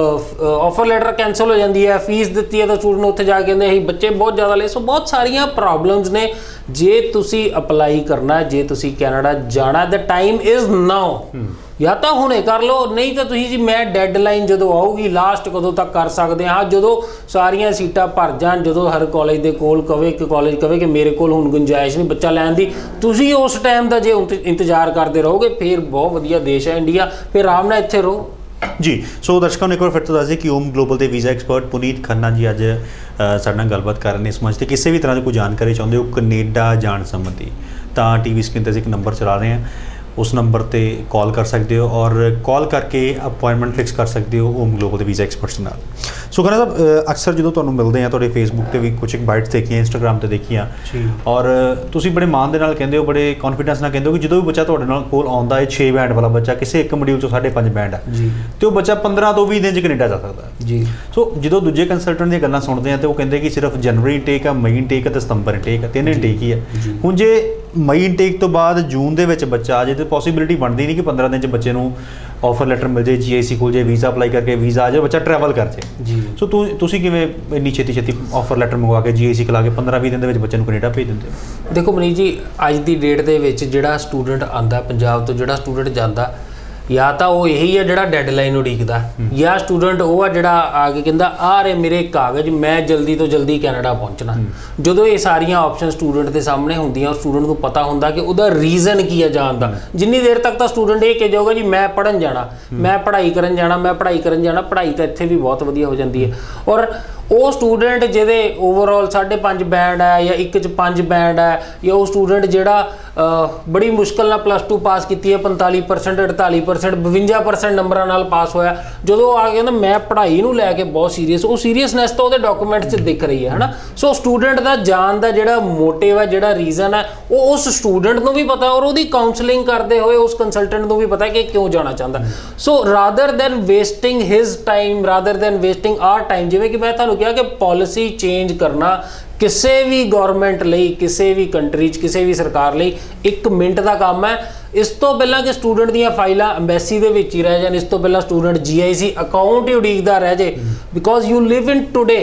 ਉਹ ਆਫਰ ਲੈਟਰ ਕੈਂਸਲ ਹੋ ਜਾਂਦੀ ਹੈ ਫੀਸ ਦਿੱਤੀ ਹੈ ਤਾਂ ਸਟੂਡੈਂਟ ਉੱਥੇ ਜਾ ਕੇ ਕਹਿੰਦੇ ਅਸੀਂ ਬੱਚੇ ਬਹੁਤ ਜ਼ਿਆਦਾ ਲਏ ਸੋ ਬਹੁਤ ਸਾਰੀਆਂ ਪ੍ਰੋਬਲਮਸ ਨੇ ਜੇ ਤੁਸੀਂ ਅਪਲਾਈ ਕਰਨਾ ਜੇ ਤੁਸੀਂ ਕੈਨੇਡਾ ਜਾਣਾ ਦ ਟਾਈਮ ਇਜ਼ ਨਾਓ ਜਾਂ ਤਾਂ ਹੁਣੇ ਕਰ ਲਓ ਨਹੀਂ ਤਾਂ ਤੁਸੀਂ ਜੀ ਮੈਂ ਡੈਡਲਾਈਨ ਜਦੋਂ ਆਊਗੀ ਲਾਸਟ ਕਦੋਂ ਤੱਕ ਕਰ ਸਕਦੇ ਹਾਂ ਜਦੋਂ ਸਾਰੀਆਂ ਸੀਟਾਂ ਭਰ ਜਾਣ ਜਦੋਂ ਹਰ ਕਾਲਜ ਦੇ ਕੋਲ ਕਵੇ ਕਿ ਕਾਲਜ ਕਵੇ ਕਿ ਮੇਰੇ ਕੋਲ ਹੁਣ ਗੁੰਜਾਇਸ਼ ਨਹੀਂ ਬੱਚਾ ਲੈਣ ਦੀ ਤੁਸੀਂ ਉਸ ਟਾਈਮ ਦਾ ਜੇ ਇੰਤਜ਼ਾਰ ਕਰਦੇ ਰਹੋਗੇ ਫਿਰ ਬਹੁਤ ਵਧੀਆ ਦੇਸ਼ ਹੈ ਇੰਡੀਆ ਫਿਰ ਆਰਾਮ ਨਾਲ ਇੱਥੇ ਰਹੋ ਜੀ ਸੋ ਦਰਸ਼ਕਾਂ ਨੂੰ ਇੱਕ ਵਾਰ ਫਿਰ ਤੋਂ ਦੱਸ ਦਈਏ ਕਿ ਓਮ ਗਲੋਬਲ ਦੇ ਵੀਜ਼ਾ ਐਕਸਪਰਟ ਪੁਨੀਤ ਖੰਨਾ ਜੀ ਅੱਜ ਸਾਡੇ ਨਾਲ ਗੱਲਬਾਤ ਕਰ ਰਹੇ ਨੇ ਇਸ ਮੰਚ ਤੇ ਕਿਸੇ ਵੀ ਤਰ੍ਹਾਂ ਦੀ ਕੋਈ ਜਾਣਕਾਰੀ ਚਾਹੁੰਦੇ ਹੋ ਕੈਨੇਡਾ ਜਾਣ ਸੰਬੰਧੀ ਤਾਂ ਟੀ ਵੀ ਸਕਰੀਨ 'ਤੇ ਅਸੀਂ ਇੱਕ ਨੰਬਰ ਚਲਾ ਰਹੇ ਹਾਂ उस नंबर पर कॉल कर सकते हो और कॉल करके अपॉइंटमेंट फिक्स कर सकते हो ओम ग्लोबल के वीज़ा एक्सपर्ट्स नाल सो खन्ना साहब अक्सर जो तुहानूं मिलते हैं तुहाडे फेसबुक पर भी कुछ एक बाइट्स देखिए इंस्टाग्राम पर देखिए और तुसीं बड़े मान दे नाल कहंदे हो बड़े कॉन्फिडेंस नाल कहंदे हो कि जो भी बच्चा तुहाडे नाल कोल आउंदा है छे बैंड वाला बच्चा किसी एक मॉड्यूल चों साढ़े पंज बैंड है तो वो बच्चा पंद्रह तो बीस दिन च कनेडा जा सकता है जी सो जो दूजे कंसल्टेंट दी गल्लां सुणदे हैं तो वो कहंदे कि सिर्फ जनवरी इनटेक है मई इनटेक है ते सितंबर इनटेक है तीन इनटेक ही है हुण जे मई इनटेक तो बाद जून दे विच बच्चा आ जाए तो पॉसिबिलिटी बनती नहीं कि पंद्रह दिन च बच्चे नूं ऑफर लैटर मिल जाए जी आई सी खोल जाए वीज़ा अप्लाई करके वीज़ा आ जाए बच्चा ट्रैवल कर जाए जी सो तू तुसीं किवें इन्नी छेती छेती ऑफर लैटर मंगवा के जी आई सी खिला के पंद्रह बीस दिन दे विच बच्चे नूं कनेडा भेज दिंदे हो देखो मनीष जी अज दी डेट दे विच जिहड़ा स्टूडेंट आंदा पंजाब तो जिहड़ा स्टूडेंट जांदा या तो वो यही है जिहड़ा डेडलाइन उड़ीकदा या स्टूडेंट वो है जिहड़ा आके कहंदा आ रहे मेरे कागज मैं जल्दी तो जल्दी कैनेडा पहुंचना जो ये सारिया ऑप्शन स्टूडेंट के सामने होंदियां स्टूडेंट को पता होंदा कि उहदा रीजन की है जान दा जिन्नी देर तक तो स्टूडेंट ये कह जाऊगा जी मैं पढ़न जाना मैं पढ़ाई करन जाना मैं पढ़ाई करन जाना पढ़ाई तो इत्थे भी बहुत वधिया हो जाती है और वो स्टूडेंट जिहदे ओवरऑल साढ़े पाँच बैंड है या एक च पाँच बैंड है या वो स्टूडेंट जिहड़ा बड़ी मुश्किल नाल प्लस टू पास की है पैंताली परसेंट अड़ताली परसेंट बवंजा परसेंट नंबरां नाल पास होया जो आ गया ना मैं पढ़ाई नूं लैके बहुत सीरीयस वो सीरीयसनैस तो वो डॉक्यूमेंट च दिख रही है है ना सो स्टूडेंट का जान का जिहड़ा मोटिव है जिहड़ा रीजन है वो उस स्टूडेंट को भी पता और उसकी काउंसलिंग करते हुए उस कंसलटेंट को भी पता है कि क्यों जाना चाहता so rather than wasting his time rather than wasting our time जिवें कि मैं तुहानूं कहा कि पॉलिसी चेंज करना किसी भी गौरमेंट लई किसी भी कंट्री किसी भी सरकार लई एक मिनट का काम है इस तो पहला कि स्टूडेंट दी फाइलां अंबैसी दे विच ही रह जान इस तो पहला स्टूडेंट जी आई सी अकाउंट ही उड़ीकदा रह जाए because you live in today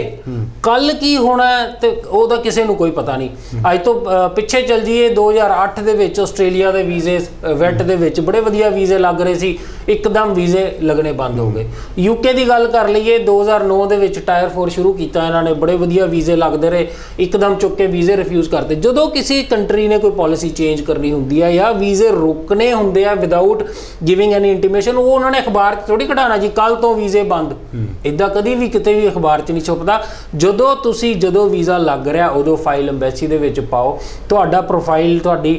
कल की होना है तो ओहदा किसी नूं कोई पता नहीं अज तो पिछे चल जाइए दो हज़ार अठ दे विच आस्ट्रेलिया दे वीजे वैट दे विच बड़े वधिया वीजे लग रहे सी एकदम वीजे लगने बंद हो गए यूके की गल कर लीए दो हज़ार नौ दे विच टायर फोर शुरू किया इन्होंने बड़े वधिया वीजे लगते रहे एकदम चुक के वीजे रिफ्यूज़ करते जो किसी कंट्री ने कोई पॉलिसी चेंज करनी होंदी है या वीजे रोकने होंदे आ विदाउट गिविंग एनी इंटीमेशन वो उन्होंने अखबार थोड़ी कढ़ाना जी कल तो वीजे बंद इदा कभी भी किते भी अखबार च नहीं छुपदा जदों तुसी जदों वीज़ा लग रहा उदों फाइल अंबैसी दे विच पाओ तुहाडा प्रोफाइल तुहाडी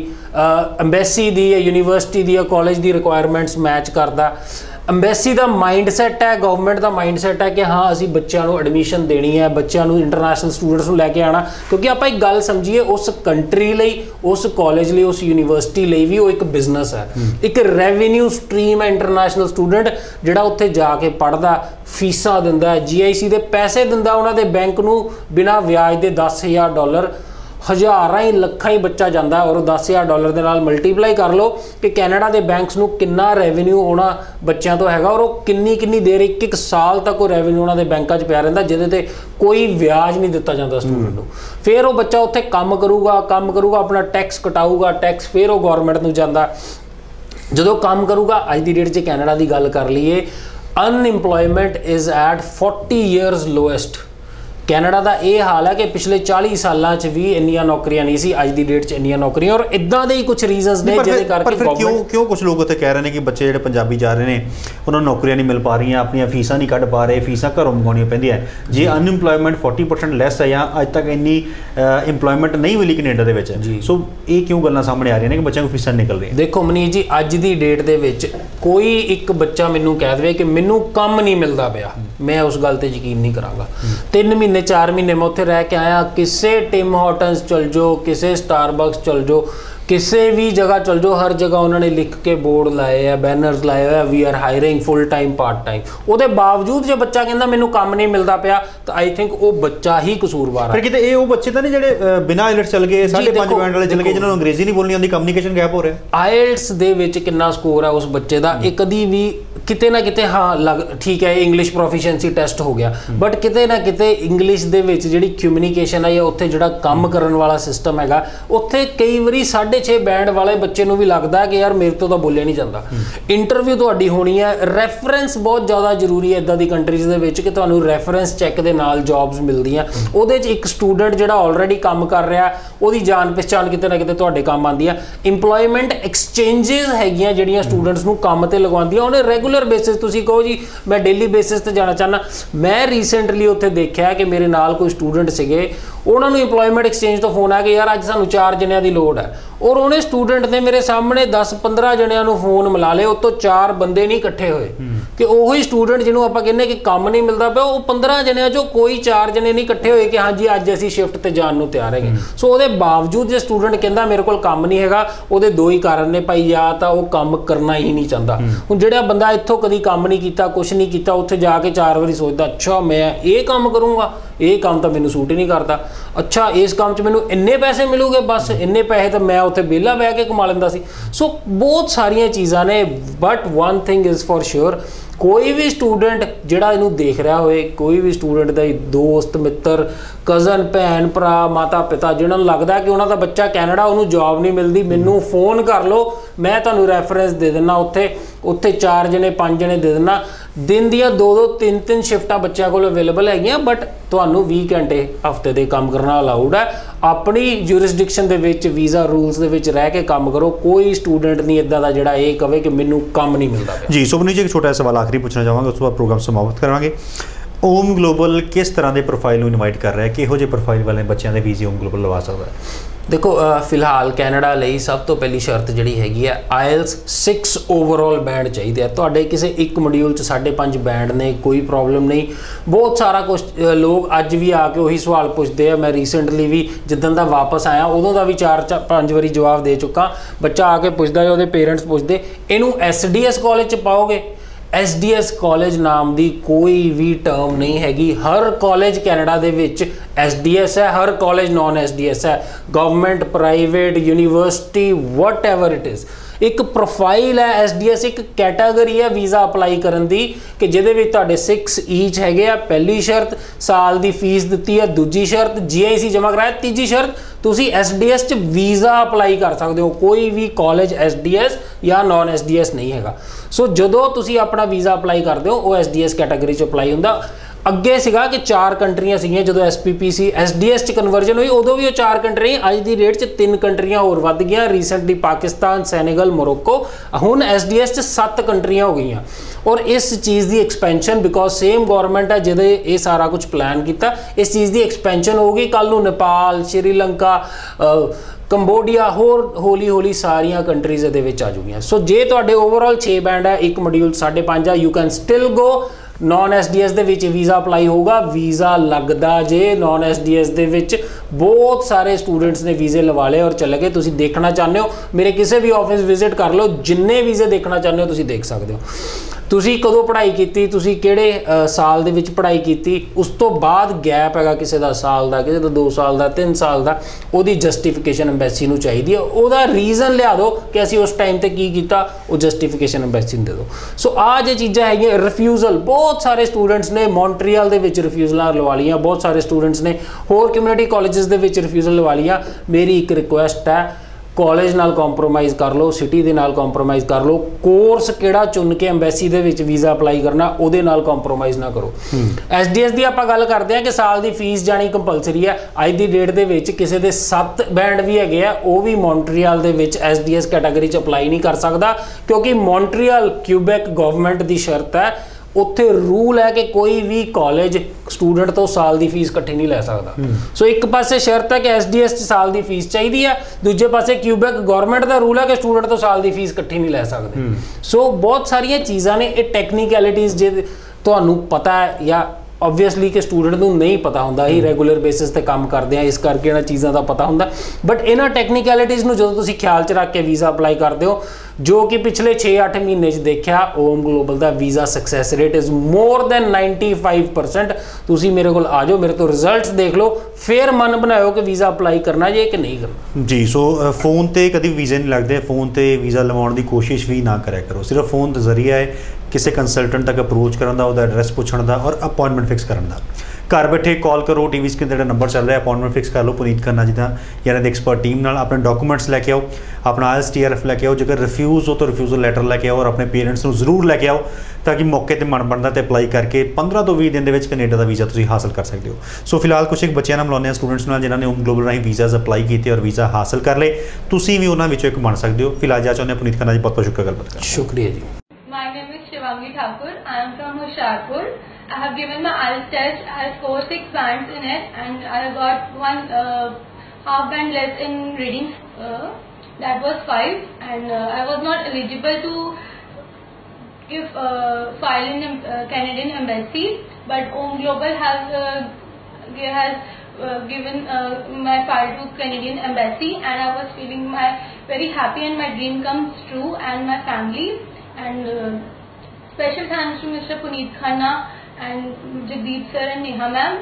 अंबैसी दी या यूनीवर्सिटी दी या कॉलेज दी रिक्वायरमेंट्स मैच करदा अंबैसी का माइंडसैट है गवर्नमेंट का माइंडसैट है कि हाँ असी बच्चों को एडमिशन देनी है बच्चों को इंटरनेशनल स्टूडेंट्स को लैके आना क्योंकि आप एक गल समझिए उस कंट्री लई उस कॉलेज लई उस यूनीवर्सिटी लई भी वो एक बिजनेस है एक रेवेन्यू स्ट्रीम है इंटरनेशनल स्टूडेंट जिहड़ा उत्थे जाके पढ़दा फीसां दिंदा जी आई सी दे पैसे दिंदा उन्हां दे बैंक नूं बिना ब्याज दे दस हज़ार डॉलर हज़ारां ही लखां ही बच्चा जाता और दस हज़ार डॉलर के नाल मल्टीप्लाई कर लो कि कैनेडा के बैंक्स नूं किन्ना रेवेन्यू होना बच्चों तो हैगा और वो किन्नी किन्नी देर एक एक साल तक वो रेवेन्यू उन्होंने बैंकों च पिया रहिंदा जिहदे ते कोई ब्याज नहीं दिता जाता स्टूडेंट नूं फिर वो बच्चा उत्थे काम करूगा काम करूगा अपना टैक्स कटाऊगा टैक्स फिर वो गौरमेंट नूं जांदा जदों काम करूगा अज की डेट च कैनेडा की गल कर लीए unemployment is at forty years lowest Canada का यह हाल है कि पिछले चाली सालों भी इन्नियां नौकरियां नहीं सी अज की डेट च इन्नियां नौकरियां और इदां दे ही कुछ रीजनस ने जिहदे करके क्यों क्यों कुछ लोग उत्थे कह रहे हैं कि बच्चे जिहड़े पंजाबी जा रहे हैं उन्होंने नौकरियां नहीं मिल पा रही अपनी फीसां नहीं कढ़ पा रहे फीसां घरों मंगाउणियां पैंदियां जे अनइंप्लॉयमेंट फोर्टी परसेंट लैस है या अज तक इन्नी इंप्लॉयमेंट नहीं मिली कनेडा दे विच सो ये क्यों गल्लां सामने आ रही हैं कि बच्चों को फीसां निकल रही देखो मनीष जी अज की डेट दे विच कोई एक बच्चा मैनूं कह दे कि मैनूं काम नहीं मिलता पिया मैं उस गल ते यकीन नहीं करांगा तीन महीने चार महीने मैं उत्थे रह के आया किसी टिम हॉटन्स चल जाओ किसी स्टारबक्स चल जाओ ਕਿਸੇ ਵੀ ਜਗ੍ਹਾ ਚਲ ਜਾਓ, ਹਰ ਜਗ੍ਹਾ ਉਹਨਾਂ ਨੇ ਲਿਖ ਕੇ ਬੋਰਡ ਲਾਏ ਆ, ਬੈਨਰਸ ਲਾਏ ਹੋਏ ਆ, we are hiring full time part time. ਉਹਦੇ ਬਾਵਜੂਦ ਜੇ ਬੱਚਾ ਕਹਿੰਦਾ ਮੈਨੂੰ ਕੰਮ ਨਹੀਂ ਮਿਲਦਾ ਪਿਆ, ਤਾਂ ਆਈ ਥਿੰਕ ਉਹ ਬੱਚਾ ਹੀ ਕਸੂਰਵਾਰ ਹੈ। ਪਰ ਕਿਤੇ ਇਹ ਉਹ ਬੱਚੇ ਤਾਂ ਨਹੀਂ ਜਿਹੜੇ ਬਿਨਾਂ ਆਈਲੈਟਸ ਚਲ ਗਏ, ਸਾਢੇ ਪੰਜ ਬੈਂਡ ਵਾਲੇ ਚਲ ਗਏ, ਜਿਹਨਾਂ ਨੂੰ ਅੰਗਰੇਜ਼ੀ ਨਹੀਂ ਬੋਲਣੀ ਆਉਂਦੀ, ਕਮਿਊਨੀਕੇਸ਼ਨ ਗੈਪ ਹੋ ਰਿਹਾ। ਆਈਲੈਟਸ ਦੇ ਵਿੱਚ ਕਿੰਨਾ ਸਕੋਰ ਹੈ ਉਸ ਬੱਚੇ ਦਾ, ਇਹ ਕਦੀ ਵੀ ਕਿਤੇ ਨਾ ਕਿਤੇ ਹਾਂ ਲੱਗ ਠੀਕ ਹੈ ਇੰਗਲਿਸ਼ ਪ੍ਰੋਫੀਸ਼ੀਐਂਸੀ ਟੈਸਟ ਹੋ ਗਿਆ, ਬਟ ਕਿਤੇ ਨਾ ਕਿਤੇ ਇੰਗਲਿਸ਼ ਦੇ ਵਿੱਚ ਜਿਹੜੀ ਕਮਿਊਨੀਕੇਸ਼ਨ ਹੈ ਜਾਂ ਉੱਥੇ ਜਿਹੜਾ ਕੰਮ ਕਰਨ ਵਾਲਾ ਸਿਸਟਮ ਹੈਗਾ, ਉੱਥੇ ਕਈ ਵਾਰੀ ਸਾਢੇ ਛੇ ਬੈਂਡ ਵਾਲੇ ਬੱਚੇ ਨੂੰ ਵੀ ਲੱਗਦਾ ਕਿ ਯਾਰ ਮੇਰੇ ਤੋਂ ਤਾਂ ਬੋਲਿਆ ਨਹੀਂ ਜਾਂਦਾ। ਇੰਟਰਵਿਊ ਤੁਹਾਡੀ ਹੋਣੀ ਹੈ, ਰੈਫਰੈਂਸ ਬਹੁਤ ਜ਼ਿਆਦਾ ਜ਼ਰੂਰੀ ਹੈ ਇੱਦਾਂ ਦੀ ਕੰਟਰੀਜ਼ ਦੇ ਵਿੱਚ ਕਿ ਤੁਹਾਨੂੰ ਰੈਫਰੈਂਸ ਚੈੱਕ ਦੇ ਨਾਲ ਜੌਬਸ ਮਿਲਦੀਆਂ। ਉਹਦੇ 'ਚ ਇੱਕ ਸਟੂਡੈਂਟ ਜਿਹੜਾ ਆਲਰੇਡੀ ਕੰਮ ਕਰ ਰਿਹਾ, ਉਹਦੀ ਜਾਣ ਪਛਾਣ ਕਿਤੇ ਨਾ ਕਿਤੇ ਤੁਹਾਡੇ ਕੰਮ ਆਉਂਦੀ ਆ। ਇੰਪਲੋਇਮੈਂਟ ਐਕਸਚੇਂਜਿਸ ਹੈਗੀਆਂ ਜਿਹੜੀਆਂ ਸਟੂਡੈਂਟਸ ਨੂੰ ਕੰਮ ਤੇ ਲਗਵਾਉਂਦੀਆਂ, ਉਹਨੇ ਰੈਗੂਲਰ ਬੇਸਿਸ, ਤੁਸੀਂ ਕਹੋ ਜੀ ਮੈਂ ਡੇਲੀ ਬੇਸਿਸ ਤੇ ਜਾਣਾ ਚਾਹੁੰਦਾ। ਮੈਂ ਰੀਸੈਂਟਲੀ ਉੱਥੇ ਦੇਖਿਆ ਕਿ ਮੇਰੇ ਨਾਲ ਕੋਈ ਸਟੂਡੈਂਟ ਸੀਗੇ, ਉਹਨਾਂ ਨੂੰ ਇੰਪਲੋਇਮੈਂਟ ਐਕਸਚੇਂਜ ਤੋਂ ਫੋਨ ਆ ਕਿ ਯਾਰ ਅੱਜ ਸਾਨੂੰ ਚਾਰ ਜਣਿਆਂ ਦੀ ਲੋੜ ਹੈ, ਔਰ ਉਹਨੇ ਸਟੂਡੈਂਟ ਨੇ ਮੇਰੇ ਸਾਹਮਣੇ ਦਸ ਪੰਦਰਾਂ ਜਣਿਆਂ ਨੂੰ ਫੋਨ ਮਿਲਾ ਲਏ, ਉਹ ਤੋਂ ਚਾਰ ਬੰਦੇ ਨਹੀਂ ਇਕੱਠੇ ਹੋਏ ਕਿ ਉਹੀ ਸਟੂਡੈਂਟ ਜਿਹਨੂੰ ਆਪਾਂ ਕਹਿੰਦੇ ਕਿ ਕੰਮ ਨਹੀਂ ਮਿਲਦਾ ਪਿਆ, ਉਹ ਪੰਦਰਾਂ ਜਣਿਆਂ 'ਚੋਂ ਕੋਈ ਚਾਰ ਜਣੇ ਨਹੀਂ ਇਕੱਠੇ ਹੋਏ ਕਿ ਹਾਂਜੀ ਅੱਜ ਅਸੀਂ ਸ਼ਿਫਟ ਤੇ ਜਾਣ ਨੂੰ ਤਿਆਰ ਹੈਗੇ। ਸੋ ਉਹਦੇ ਬਾਵਜੂਦ ਜੇ ਸਟੂਡੈਂਟ ਕਹਿੰਦਾ ਮੇਰੇ ਕੋਲ ਕੰਮ ਨਹੀਂ ਹੈਗਾ, ਉਹਦੇ ਦੋ ਹੀ ਕਾਰਨ ਨੇ ਭਾਈ, ਜਾਂ ਤਾਂ ਉਹ ਕੰਮ ਕਰਨਾ ਹੀ ਨਹੀਂ ਚਾਹੁੰਦਾ। ਹੁਣ ਜਿਹੜਾ ਬੰਦਾ ਇੱਥੋਂ ਕਦੀ ਕੰਮ ਨਹੀਂ ਕੀਤਾ, ਕੁਛ ਨਹੀਂ ਕੀਤਾ, ਉੱਥੇ ਜਾ ਕੇ ਚਾਰ ਵਾਰੀ ਸੋਚਦਾ ਅੱਛਾ ਮੈਂ ਇਹ ਕੰਮ ਕਰੂੰਗਾ, ਇਹ ਕੰਮ ਤਾਂ ਮੈਨੂੰ ਸੂਟ ਹੀ ਨਹੀਂ ਕਰਦਾ, ਅੱਛਾ ਇਸ ਕੰਮ 'ਚ ਮੈਨੂੰ ਇੰਨੇ ਪੈਸੇ ਮਿਲੂਗੇ, ਬਸ ਇੰਨੇ ਪੈਸੇ ਤਾਂ ਮੈਂ ਉੱਥੇ ਵਿਹਲਾ ਬਹਿ ਕੇ ਕਮਾ ਲੈਂਦਾ ਸੀ। ਸੋ ਬਹੁਤ ਸਾਰੀਆਂ ਚੀਜ਼ਾਂ ਨੇ, but one thing is for sure, ਕੋਈ ਵੀ ਸਟੂਡੈਂਟ ਜਿਹੜਾ ਇਹਨੂੰ ਦੇਖ ਰਿਹਾ ਹੋਏ, ਕੋਈ ਵੀ ਸਟੂਡੈਂਟ ਦਾ ਦੋਸਤ ਮਿੱਤਰ ਕਜ਼ਨ ਭੈਣ ਭਰਾ ਮਾਤਾ ਪਿਤਾ ਜਿਹਨਾਂ ਨੂੰ ਲੱਗਦਾ ਕਿ ਉਹਨਾਂ ਦਾ ਬੱਚਾ ਕੈਨੇਡਾ, ਉਹਨੂੰ ਜੌਬ ਨਹੀਂ ਮਿਲਦੀ, ਮੈਨੂੰ ਫੋਨ ਕਰ ਲਓ, ਮੈਂ ਤੁਹਾਨੂੰ ਰੈਫਰੈਂਸ ਦੇ ਦਿੰਦਾ, ਉੱਥੇ ਉੱਥੇ ਚਾਰ ਜਣੇ ਪੰਜ ਜਣੇ ਦੇ ਦਿੰਦਾ। ਦਿਨ ਦੀਆਂ ਦੋ ਦੋ ਤਿੰਨ ਤਿੰਨ ਸ਼ਿਫਟਾਂ ਬੱਚਿਆਂ ਕੋਲ ਅਵੇਲੇਬਲ ਹੈਗੀਆਂ, ਬਟ ਤੁਹਾਨੂੰ ਵੀਹ ਘੰਟੇ ਹਫਤੇ ਦੇ ਕੰਮ ਕਰਨਾ ਅਲਾਊਡ ਹੈ। ਆਪਣੀ ਜੂਰਿਸਡਿਕਸ਼ਨ ਦੇ ਵਿੱਚ ਵੀਜ਼ਾ ਰੂਲਸ ਦੇ ਵਿੱਚ ਰਹਿ ਕੇ ਕੰਮ ਕਰੋ। ਕੋਈ ਸਟੂਡੈਂਟ ਨਹੀਂ ਇੱਦਾਂ ਦਾ ਜਿਹੜਾ ਇਹ ਕਵੇ ਕਿ ਮੈਨੂੰ ਕੰਮ ਨਹੀਂ ਮਿਲਦਾ ਪਿਆ। ਜੀ ਸੁਪਨੀ ਜੀ, ਇੱਕ ਛੋਟਾ ਸਵਾਲ ਆਖਰੀ ਪੁੱਛਣਾ ਚਾਹਾਂਗਾ, ਉਸ ਤੋਂ ਬਾਅਦ ਪ੍ਰੋਗਰਾਮ ਸਮਾਪਤ ਕਰਾਂਗੇ। ਓਮ ਗਲੋਬਲ ਕਿਸ ਤਰ੍ਹਾਂ ਦੇ ਪ੍ਰੋਫਾਈਲ ਨੂੰ ਇਨਵਾਈਟ ਕਰ ਰਿਹਾ ਹੈ, ਕਿਹੋ ਜਿਹੇ ਪ੍ਰੋਫਾਈਲ ਵਾਲੇ ਬੱਚਿਆਂ ਦੇ ਵੀਜ਼ੇ ਓਮ ਗਲੋਬਲ ਲਵਾ ਸਕਦਾ ਹੈ? ਦੇਖੋ ਫਿਲਹਾਲ ਕੈਨੇਡਾ ਲਈ ਸਭ ਤੋਂ ਪਹਿਲੀ ਸ਼ਰਤ ਜਿਹੜੀ ਹੈਗੀ ਹੈ, ਆਇਲਸ ਸਿਕਸ ਓਵਰਆਲ ਬੈਂਡ ਚਾਹੀਦੇ ਆ। ਤੁਹਾਡੇ ਕਿਸੇ ਇੱਕ ਮੋਡਿਊਲ 'ਚ ਸਾਢੇ ਪੰਜ ਬੈਂਡ ਨੇ, ਕੋਈ ਪ੍ਰੋਬਲਮ ਨਹੀਂ। ਬਹੁਤ ਸਾਰਾ ਕੁਛ ਲੋਕ ਅੱਜ ਵੀ ਆ ਕੇ ਉਹੀ ਸਵਾਲ ਪੁੱਛਦੇ ਆ। ਮੈਂ ਰੀਸੈਂਟਲੀ ਵੀ ਜਿੱਦਣ ਦਾ ਵਾਪਸ ਆਇਆ ਉਦੋਂ ਦਾ ਵੀ ਚਾਰ ਪੰਜ ਵਾਰੀ ਜਵਾਬ ਦੇ ਚੁੱਕਾ। ਬੱਚਾ ਆ ਕੇ ਪੁੱਛਦਾ, ਉਹਦੇ ਪੇਰੈਂਟਸ ਪੁੱਛਦੇ ਇਹਨੂੰ ਐਸ ਡੀ ਐਸ ਕਾਲਜ 'ਚ ਪਾਓਗੇ? ਐਸ ਡੀ ਐਸ ਕਾਲਜ ਨਾਮ ਦੀ ਕੋਈ ਵੀ ਟਰਮ ਨਹੀਂ ਹੈਗੀ। ਹਰ ਕਾਲਜ ਕੈਨੇਡਾ ਦੇ ਵਿੱਚ ਐਸ ਡੀ ਐਸ ਹੈ, ਹਰ college non S D S ਹੈ। Government, private, university, whatever it is, ਇੱਕ ਪ੍ਰੋਫਾਈਲ ਹੈ। ਐਸ ਡੀ ਐਸ ਇੱਕ ਕੈਟਾਗਰੀ ਹੈ ਵੀਜ਼ਾ ਅਪਲਾਈ ਕਰਨ ਦੀ, ਕਿ ਜਿਹਦੇ ਵਿੱਚ ਤੁਹਾਡੇ ਸਿਕਸ ਈਚ ਹੈਗੇ ਆ। ਪਹਿਲੀ ਸ਼ਰਤ ਸਾਲ ਦੀ ਫੀਸ ਦਿੱਤੀ ਹੈ, ਦੂਜੀ ਸ਼ਰਤ ਜੀ ਆਈ ਸੀ ਜਮ੍ਹਾਂ ਕਰਾਇਆ, ਤੀਜੀ ਸ਼ਰਤ ਤੁਸੀਂ ਐਸ ਡੀ ਐਸ 'ਚ ਵੀਜ਼ਾ ਅਪਲਾਈ ਕਰ ਸਕਦੇ ਹੋ। ਕੋਈ ਵੀ ਕਾਲਜ ਐਸ ਡੀ ਐਸ ਜਾਂ ਨਾਨ ਐਸ ਡੀ ਐਸ ਨਹੀਂ ਹੈਗਾ। ਸੋ ਜਦੋਂ ਤੁਸੀਂ ਆਪਣਾ ਵੀਜ਼ਾ ਅਪਲਾਈ ਕਰਦੇ ਹੋ, ਉਹ ਐਸ ਡੀ ਐਸ ਕੈਟਾਗਰੀ 'ਚ ਅਪਲਾਈ ਹੁੰਦਾ। ਅੱਗੇ ਸੀਗਾ ਕਿ ਚਾਰ ਕੰਟਰੀਆਂ ਸੀਗੀਆਂ, ਜਦੋਂ S P P C S D S 'ਚ ਕਨਵਰਜਨ ਹੋਈ ਉਦੋਂ ਵੀ ਉਹ ਚਾਰ ਕੰਟਰੀਆਂ, ਅੱਜ ਦੀ ਡੇਟ 'ਚ ਤਿੰਨ ਕੰਟਰੀਆਂ ਹੋਰ ਵੱਧ ਗਈਆਂ। ਰੀਸੈਂਟਲੀ ਪਾਕਿਸਤਾਨ, ਸੈਨੇਗਲ, ਮੋਰੋਕੋ, ਹੁਣ ਐਸ ਡੀ ਐਸ 'ਚ ਸੱਤ ਕੰਟਰੀਆਂ ਹੋ ਗਈਆਂ। ਔਰ ਇਸ ਚੀਜ਼ ਦੀ ਐਕਸਪੈਂਸ਼ਨ, ਬਿਕੋਜ਼ ਸੇਮ ਗੌਰਮੈਂਟ ਹੈ ਜਿਹਦੇ ਇਹ ਸਾਰਾ ਕੁਝ ਪਲਾਨ ਕੀਤਾ, ਇਸ ਚੀਜ਼ ਦੀ ਐਕਸਪੈਂਸ਼ਨ ਹੋਊਗੀ। ਕੱਲ੍ਹ ਨੂੰ ਨੇਪਾਲ, ਸ਼੍ਰੀਲੰਕਾ, ਕੰਬੋਡੀਆ, ਹੋਰ ਹੌਲੀ ਹੌਲੀ ਸਾਰੀਆਂ ਕੰਟਰੀਜ਼ ਇਹਦੇ ਵਿੱਚ ਆ ਜੂਗੀਆਂ। ਸੋ ਜੇ ਤੁਹਾਡੇ ਓਵਰਆਲ ਛੇ ਬੈਂਡ ਹੈ, ਇੱਕ ਮੋਡਿਊਲ ਸਾਢੇ ਪੰਜ ਆ, you can still go. Non S D S ਦੇ ਵਿੱਚ ਵੀਜ਼ਾ ਅਪਲਾਈ ਹੋਊਗਾ। ਵੀਜ਼ਾ ਲੱਗਦਾ ਜੇ ਨੌਨ ਐਸ ਡੀ ਐਸ ਦੇ ਵਿੱਚ ਬਹੁਤ ਸਾਰੇ ਸਟੂਡੈਂਟਸ ਨੇ ਵੀਜ਼ੇ ਲਵਾ ਲਏ ਔਰ ਚਲੇ ਗਏ। ਤੁਸੀਂ ਦੇਖਣਾ ਚਾਹੁੰਦੇ ਹੋ, ਮੇਰੇ ਕਿਸੇ ਵੀ ਆਫਿਸ ਵਿਜ਼ਿਟ ਕਰ ਲਓ, ਜਿੰਨੇ ਵੀਜ਼ੇ ਦੇਖਣਾ ਚਾਹੁੰਦੇ ਹੋ ਤੁਸੀਂ ਦੇਖ ਸਕਦੇ ਹੋ। ਤੁਸੀਂ ਕਦੋਂ ਪੜ੍ਹਾਈ ਕੀਤੀ, ਤੁਸੀਂ ਕਿਹੜੇ ਸਾਲ ਦੇ ਵਿੱਚ ਪੜ੍ਹਾਈ ਕੀਤੀ, ਉਸ ਤੋਂ ਬਾਅਦ ਗੈਪ ਹੈਗਾ ਕਿਸੇ ਦਾ ਸਾਲ ਦਾ, ਕਿਸੇ ਦਾ ਦੋ ਸਾਲ ਦਾ, ਤਿੰਨ ਸਾਲ ਦਾ, ਉਹਦੀ ਜਸਟੀਫਿਕੇਸ਼ਨ ਐਮਬੈਸੀ ਨੂੰ ਚਾਹੀਦੀ ਹੈ। ਉਹਦਾ ਰੀਜ਼ਨ ਲਿਆ ਦਿਓ ਕਿ ਅਸੀਂ ਉਸ ਟਾਈਮ ਤੇ ਕੀ ਕੀਤਾ, ਉਹ ਜਸਟੀਫਿਕੇਸ਼ਨ ਐਮਬੈਸੀ ਨੂੰ ਦੇ ਦਿਓ। ਸੋ ਆਹ ਜੇ ਚੀਜ਼ਾਂ ਹੈਗੀਆਂ। ਰਿਫਿਊਜ਼ਲ, ਬਹੁਤ ਸਾਰੇ ਸਟੂਡੈਂਟਸ ਨੇ ਮੌਂਟਰੀਅਲ ਦੇ ਵਿੱਚ ਰਿਫਿਊਜ਼ਲਾਂ ਲਵਾ ਲਈਆਂ, ਬਹੁਤ ਸਾਰੇ ਸਟੂਡੈਂਟਸ ਨੇ ਹੋਰ ਕਮਿਊਨਿਟੀ ਕਾਲਜਸ ਦੇ ਵਿੱਚ ਰਿਫਿਊਜ਼ਲ ਲਵਾ ਲਈਆਂ। ਮੇਰੀ ਇੱਕ ਰਿਕੁਐਸਟ ਹੈ, ਕਾਲਜ ਨਾਲ ਕੰਪਰੋਮਾਈਜ਼ ਕਰ ਲਓ, ਸਿਟੀ ਦੇ ਨਾਲ ਕੰਪਰੋਮਾਈਜ਼ ਕਰ ਲਓ। ਕੋਰਸ ਕਿਹੜਾ ਚੁਣ ਕੇ ਐਮਬੈਸੀ ਦੇ ਵਿੱਚ ਵੀਜ਼ਾ ਅਪਲਾਈ ਕਰਨਾ, ਉਹਦੇ ਨਾਲ ਕੰਪਰੋਮਾਈਜ਼ ਨਾ ਕਰੋ। ਐਸ ਡੀ ਐਸ ਦੀ ਆਪਾਂ ਗੱਲ ਕਰਦੇ ਹਾਂ ਕਿ ਸਾਲ ਦੀ ਫੀਸ ਜਾਣੀ ਕੰਪਲਸਰੀ ਹੈ। ਅੱਜ ਦੀ ਡੇਟ ਦੇ ਵਿੱਚ ਕਿਸੇ ਦੇ ਸੱਤ ਬੈਂਡ ਵੀ ਹੈਗੇ ਆ, ਉਹ ਵੀ ਮੌਂਟਰੀਅਲ ਦੇ ਵਿੱਚ ਐਸ ਡੀ ਐਸ ਕੈਟਾਗਰੀ 'ਚ ਅਪਲਾਈ ਨਹੀਂ ਕਰ ਸਕਦਾ, ਕਿਉਂਕਿ ਮੌਂਟਰੀਅਲ ਕਿਊਬੈਕ ਗਵਰਨਮੈਂਟ ਦੀ ਸ਼ਰਤ ਹੈ, ਉੱਥੇ ਰੂਲ ਹੈ ਕਿ ਕੋਈ ਵੀ ਕਾਲਜ ਸਟੂਡੈਂਟ ਤੋਂ ਸਾਲ ਦੀ ਫੀਸ ਇਕੱਠੀ ਨਹੀਂ ਲੈ ਸਕਦਾ। ਸੋ ਇੱਕ ਪਾਸੇ ਸ਼ਰਤ ਹੈ ਕਿ ਐਸ ਡੀ ਐਸ 'ਚ ਸਾਲ ਦੀ ਫੀਸ ਚਾਹੀਦੀ ਹੈ, ਦੂਜੇ ਪਾਸੇ ਕਿਊਬੈਕ ਗਵਰਨਮੈਂਟ ਦਾ ਰੂਲ ਹੈ ਕਿ ਸਟੂਡੈਂਟ ਤੋਂ ਸਾਲ ਦੀ ਫੀਸ ਇਕੱਠੀ ਨਹੀਂ ਲੈ ਸਕਦੇ। ਸੋ ਬਹੁਤ ਸਾਰੀਆਂ ਚੀਜ਼ਾਂ ਨੇ, ਇਹ ਟੈਕਨੀਕੈਲਿਟੀਜ਼ ਜੇ ਤੁਹਾਨੂੰ ਪਤਾ ਹੈ ਜਾਂ ऑबवियसली कि स्टूडेंट ਨੂੰ नहीं पता ਹੁੰਦਾ, ਹੀ ਰੈਗੂਲਰ ਬੇਸਿਸ ਤੇ ਕੰਮ ਕਰਦੇ ਆ, ਇਸ ਕਰਕੇ ਇਹਨਾਂ ਚੀਜ਼ਾਂ ਦਾ ਪਤਾ ਹੁੰਦਾ। ਬਟ ਇਹਨਾਂ ਟੈਕਨੀਕੈਲਿਟੀਜ਼ ਨੂੰ ਜਦੋਂ ਤੁਸੀਂ ਖਿਆਲ 'ਚ ਰੱਖ ਕੇ ਵੀਜ਼ਾ ਅਪਲਾਈ ਕਰਦੇ ਹੋ, ਜੋ ਕਿ ਪਿਛਲੇ ਛੇ ਅੱਠ ਮਹੀਨੇ 'ਚ ਦੇਖਿਆ ਓਮ ਗਲੋਬਲ ਦਾ visa success rate is more than ninety five percent. ਤੁਸੀਂ ਮੇਰੇ ਕੋਲ ਆ ਜਾਓ, ਮੇਰੇ ਤੋਂ ਰਿਜ਼ਲਟਸ ਦੇਖ ਲਓ, ਫਿਰ ਮਨ ਬਣਾਇਓ ਕਿ ਵੀਜ਼ਾ ਅਪਲਾਈ ਕਰਨਾ ਜੇ ਕਿ ਨਹੀਂ ਕਰਨਾ ਜੀ। ਸੋ ਫੋਨ ਤੇ ਕਦੀ ਵੀਜ਼ੇ ਨਹੀਂ ਲੱਗਦੇ, ਫੋਨ ਤੇ ਵੀਜ਼ਾ ਲਵਾਉਣ ਦੀ ਕੋਸ਼ਿਸ਼ ਵੀ ਨਾ ਕਰਿਆ ਕਰੋ। ਸਿਰਫ ਫੋਨ ਦਾ ਜ਼ਰੀਆ ਹੈ ਕਿਸੇ ਕੰਸਲਟੈਂਟ ਤੱਕ ਅਪਰੋਚ ਕਰਨ ਦਾ, ਉਹਦਾ ਐਡਰੈਸ ਪੁੱਛਣ ਦਾ ਔਰ ਅਪਾਇੰਟਮੈਂਟ ਫਿਕਸ ਕਰਨ ਦਾ। घर बैठे कॉल करो, टीवी स्क्रीन पर नंबर चल रहा है, अपॉइंटमेंट फिक्स कर लो पुनीत खन्ना जी का या एक्सपर्ट टीम नाल। अपने डॉक्यूमेंट्स लैके आओ, अपना I S T R F लैके आओ, जेकर रिफ्यूज़ हो तो रिफ्यूज़ल लैटर लैके आओ और अपने पेरेंट्स को जरूर लैके आओ ताकि मौके पर मन बनता तो अप्लाई करके पंद्रह तो बीस दिन के कनेडा का वीज़ा तुसीं हासिल कर सकते हो। सो फिलहाल कुछ एक बच्चों नाल मिलाने स्टूडेंट्स नाल जिन्होंने ओम ग्लोबल राही वीज़ाज अप्लाई किए और वीज़ा हासिल कर ले, तुसीं भी उन्हां विचों एक बन सकते हो। फिलहाल जा चाहते पुनीत खन्ना जी, बहुत बहुत शुक्रिया गलबात कर। शुक्रिया जी। My name is Shivangi Thakur. I am from Hoshiarpur. I have given my I E L T S test. I have scored six bands in it, and I have got one uh, half band less in reading. Uh, that was five, and uh, I was not eligible to give uh, file in uh, Canadian embassy. But Aum Global has uh, has uh, given uh, my file to Canadian embassy, and I was feeling my very happy, and my dream comes true, and my family. And uh, special thanks to Mister Puneet Khanna and Jagdeep sir and Neha ma'am.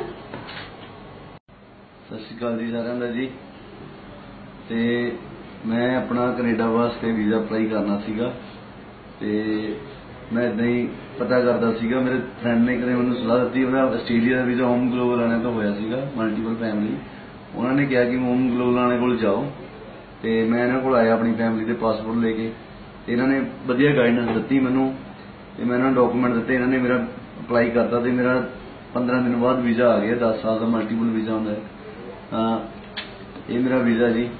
ਸਤਿ ਸ਼੍ਰੀ ਅਕਾਲ ਜੀ ਸਾਰਿਆਂ ਦਾ ਜੀ। ਤੇ ਮੈਂ ਆਪਣਾ Canada ਵਾਸਤੇ visa apply ਕਰਨਾ ਸੀਗਾ, ਤੇ ਮੈਂ ਇਦਾਂ ਹੀ ਪਤਾ ਕਰਦਾ ਸੀਗਾ। ਮੇਰੇ ਫਰੈਂਡ ਨੇ ਕਦੇ ਮੈਨੂੰ ਸਲਾਹ ਦਿੱਤੀ, ਉਹਦਾ ਆਸਟ੍ਰੇਲੀਆ ਦਾ ਵੀਜ਼ਾ ਹੋਮ ਗਲੋਬਲ ਵਾਲਿਆਂ ਤੋਂ ਹੋਇਆ ਸੀਗਾ, ਮਲਟੀਪਲ ਫੈਮਿਲੀ। ਉਹਨਾਂ ਨੇ ਕਿਹਾ ਕਿ ਹੋਮ ਗਲੋਬਲ ਵਾਲਿਆਂ ਕੋਲ ਜਾਓ, ਤੇ ਮੈਂ ਇਹਨਾਂ ਕੋਲ ਆਇਆ ਆਪਣੀ ਫੈਮਿਲੀ ਦੇ ਪਾਸਪੋਰਟ ਲੈ ਕੇ। ਤੇ ਇਹਨਾਂ ਨੇ ਵਧੀਆ ਗਾਈਡੈਂਸ ਦਿੱਤੀ ਮੈਨੂੰ, ਤੇ ਮੈਂ ਇਹਨਾਂ ਨੂੰ ਡਾਕੂਮੈਂਟ ਦਿੱਤੇ। ਇਹਨਾਂ ਨੇ ਮੇਰਾ ਅਪਲਾਈ ਕਰਤਾ ਤੇ ਮੇਰਾ ਪੰਦਰਾਂ ਦਿਨ ਬਾਅਦ ਵੀਜ਼ਾ ਆ ਗਿਆ। ਦਸ ਸਾਲ ਦਾ ਮਲਟੀਪਲ ਵੀਜ਼ਾ ਹੁੰਦਾ ਹੈ। ਤਾਂ ਇਹ ਮੇਰਾ ਵੀਜ਼ਾ ਜੀ,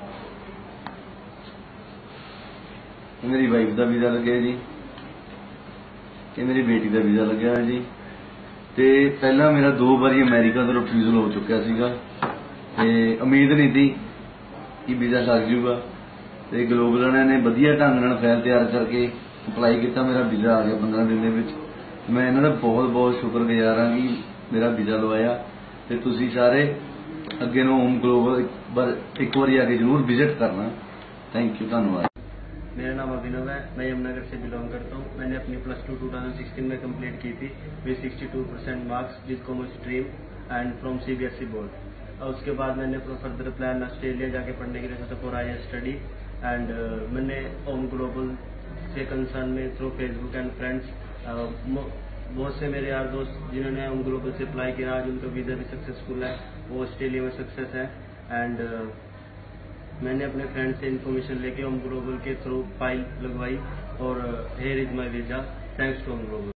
ਇਹ ਮੇਰੀ ਵਾਈਫ ਦਾ ਵੀਜ਼ਾ ਲੱਗਿਆ ਜੀ, ਇਹ ਮੇਰੀ ਬੇਟੀ ਦਾ ਵੀਜ਼ਾ ਲੱਗਿਆ ਹੈ ਜੀ। ਤੇ ਪਹਿਲਾਂ ਮੇਰਾ ਦੋ ਵਾਰੀ ਅਮਰੀਕਾ ਤੋਂ ਰਿਫਿਊਜ਼ਲ ਹੋ ਚੁੱਕਿਆ ਸੀਗਾ, ਤੇ ਉਮੀਦ ਨਹੀਂ ਸੀ ਕਿ ਵੀਜ਼ਾ ਲੱਗ ਜੂਗਾ। ਤੇ ਗਲੋਬਲ ਵਾਲਿਆਂ ਨੇ ਵਧੀਆ ਢੰਗ ਨਾਲ ਫਾਈਲ ਤਿਆਰ ਕਰਕੇ ਅਪਲਾਈ ਕੀਤਾ, ਮੇਰਾ ਵੀਜ਼ਾ ਆ ਗਿਆ ਪੰਦਰਾਂ ਦਿਨ ਦੇ ਵਿੱਚ। ਮੈਂ ਇਹਨਾਂ ਦਾ ਬਹੁਤ ਬਹੁਤ ਸ਼ੁਕਰਗੁਜ਼ਾਰ ਹਾਂ ਕਿ ਮੇਰਾ ਵੀਜ਼ਾ ਲਵਾਇਆ। ਤੇ ਤੁਸੀਂ ਸਾਰੇ ਅੱਗੇ ਨੂੰ ਹੋਮ ਗਲੋਬਲ ਇੱਕ ਵਾਰੀ आ के जरूर विजिट करना। थैंक यू, धन्यवाद। मेरा नाम अभिनव है, मैं यमुनानगर से बिलोंग करता हूँ। मैंने अपनी plus two two thousand sixteen में कंप्लीट की थी with sixty two percent marks with commerce stream and from C B S E board. और उसके बाद मैंने फर्दर प्लान ऑस्ट्रेलिया जाके पढ़ने के लिए सोचा फॉर हायर स्टडी। एंड मैंने होम ग्लोबल से कंसर्न में थ्रू फेसबुक एंड फ्रेंड्स बहुत से मेरे यार दोस्त जिन्होंने होम ग्लोबल से अप्लाई किया, आज उनका वीज़ा भी सक्सेसफुल है, वो ऑस्ट्रेलिया में सक्सेस है। एंड uh, मैंने अपने फ्रेंड से इन्फॉर्मेशन लेके होम ग्लोबल के थ्रू फाइल लगवाई और here is my visa. Thanks to Home global.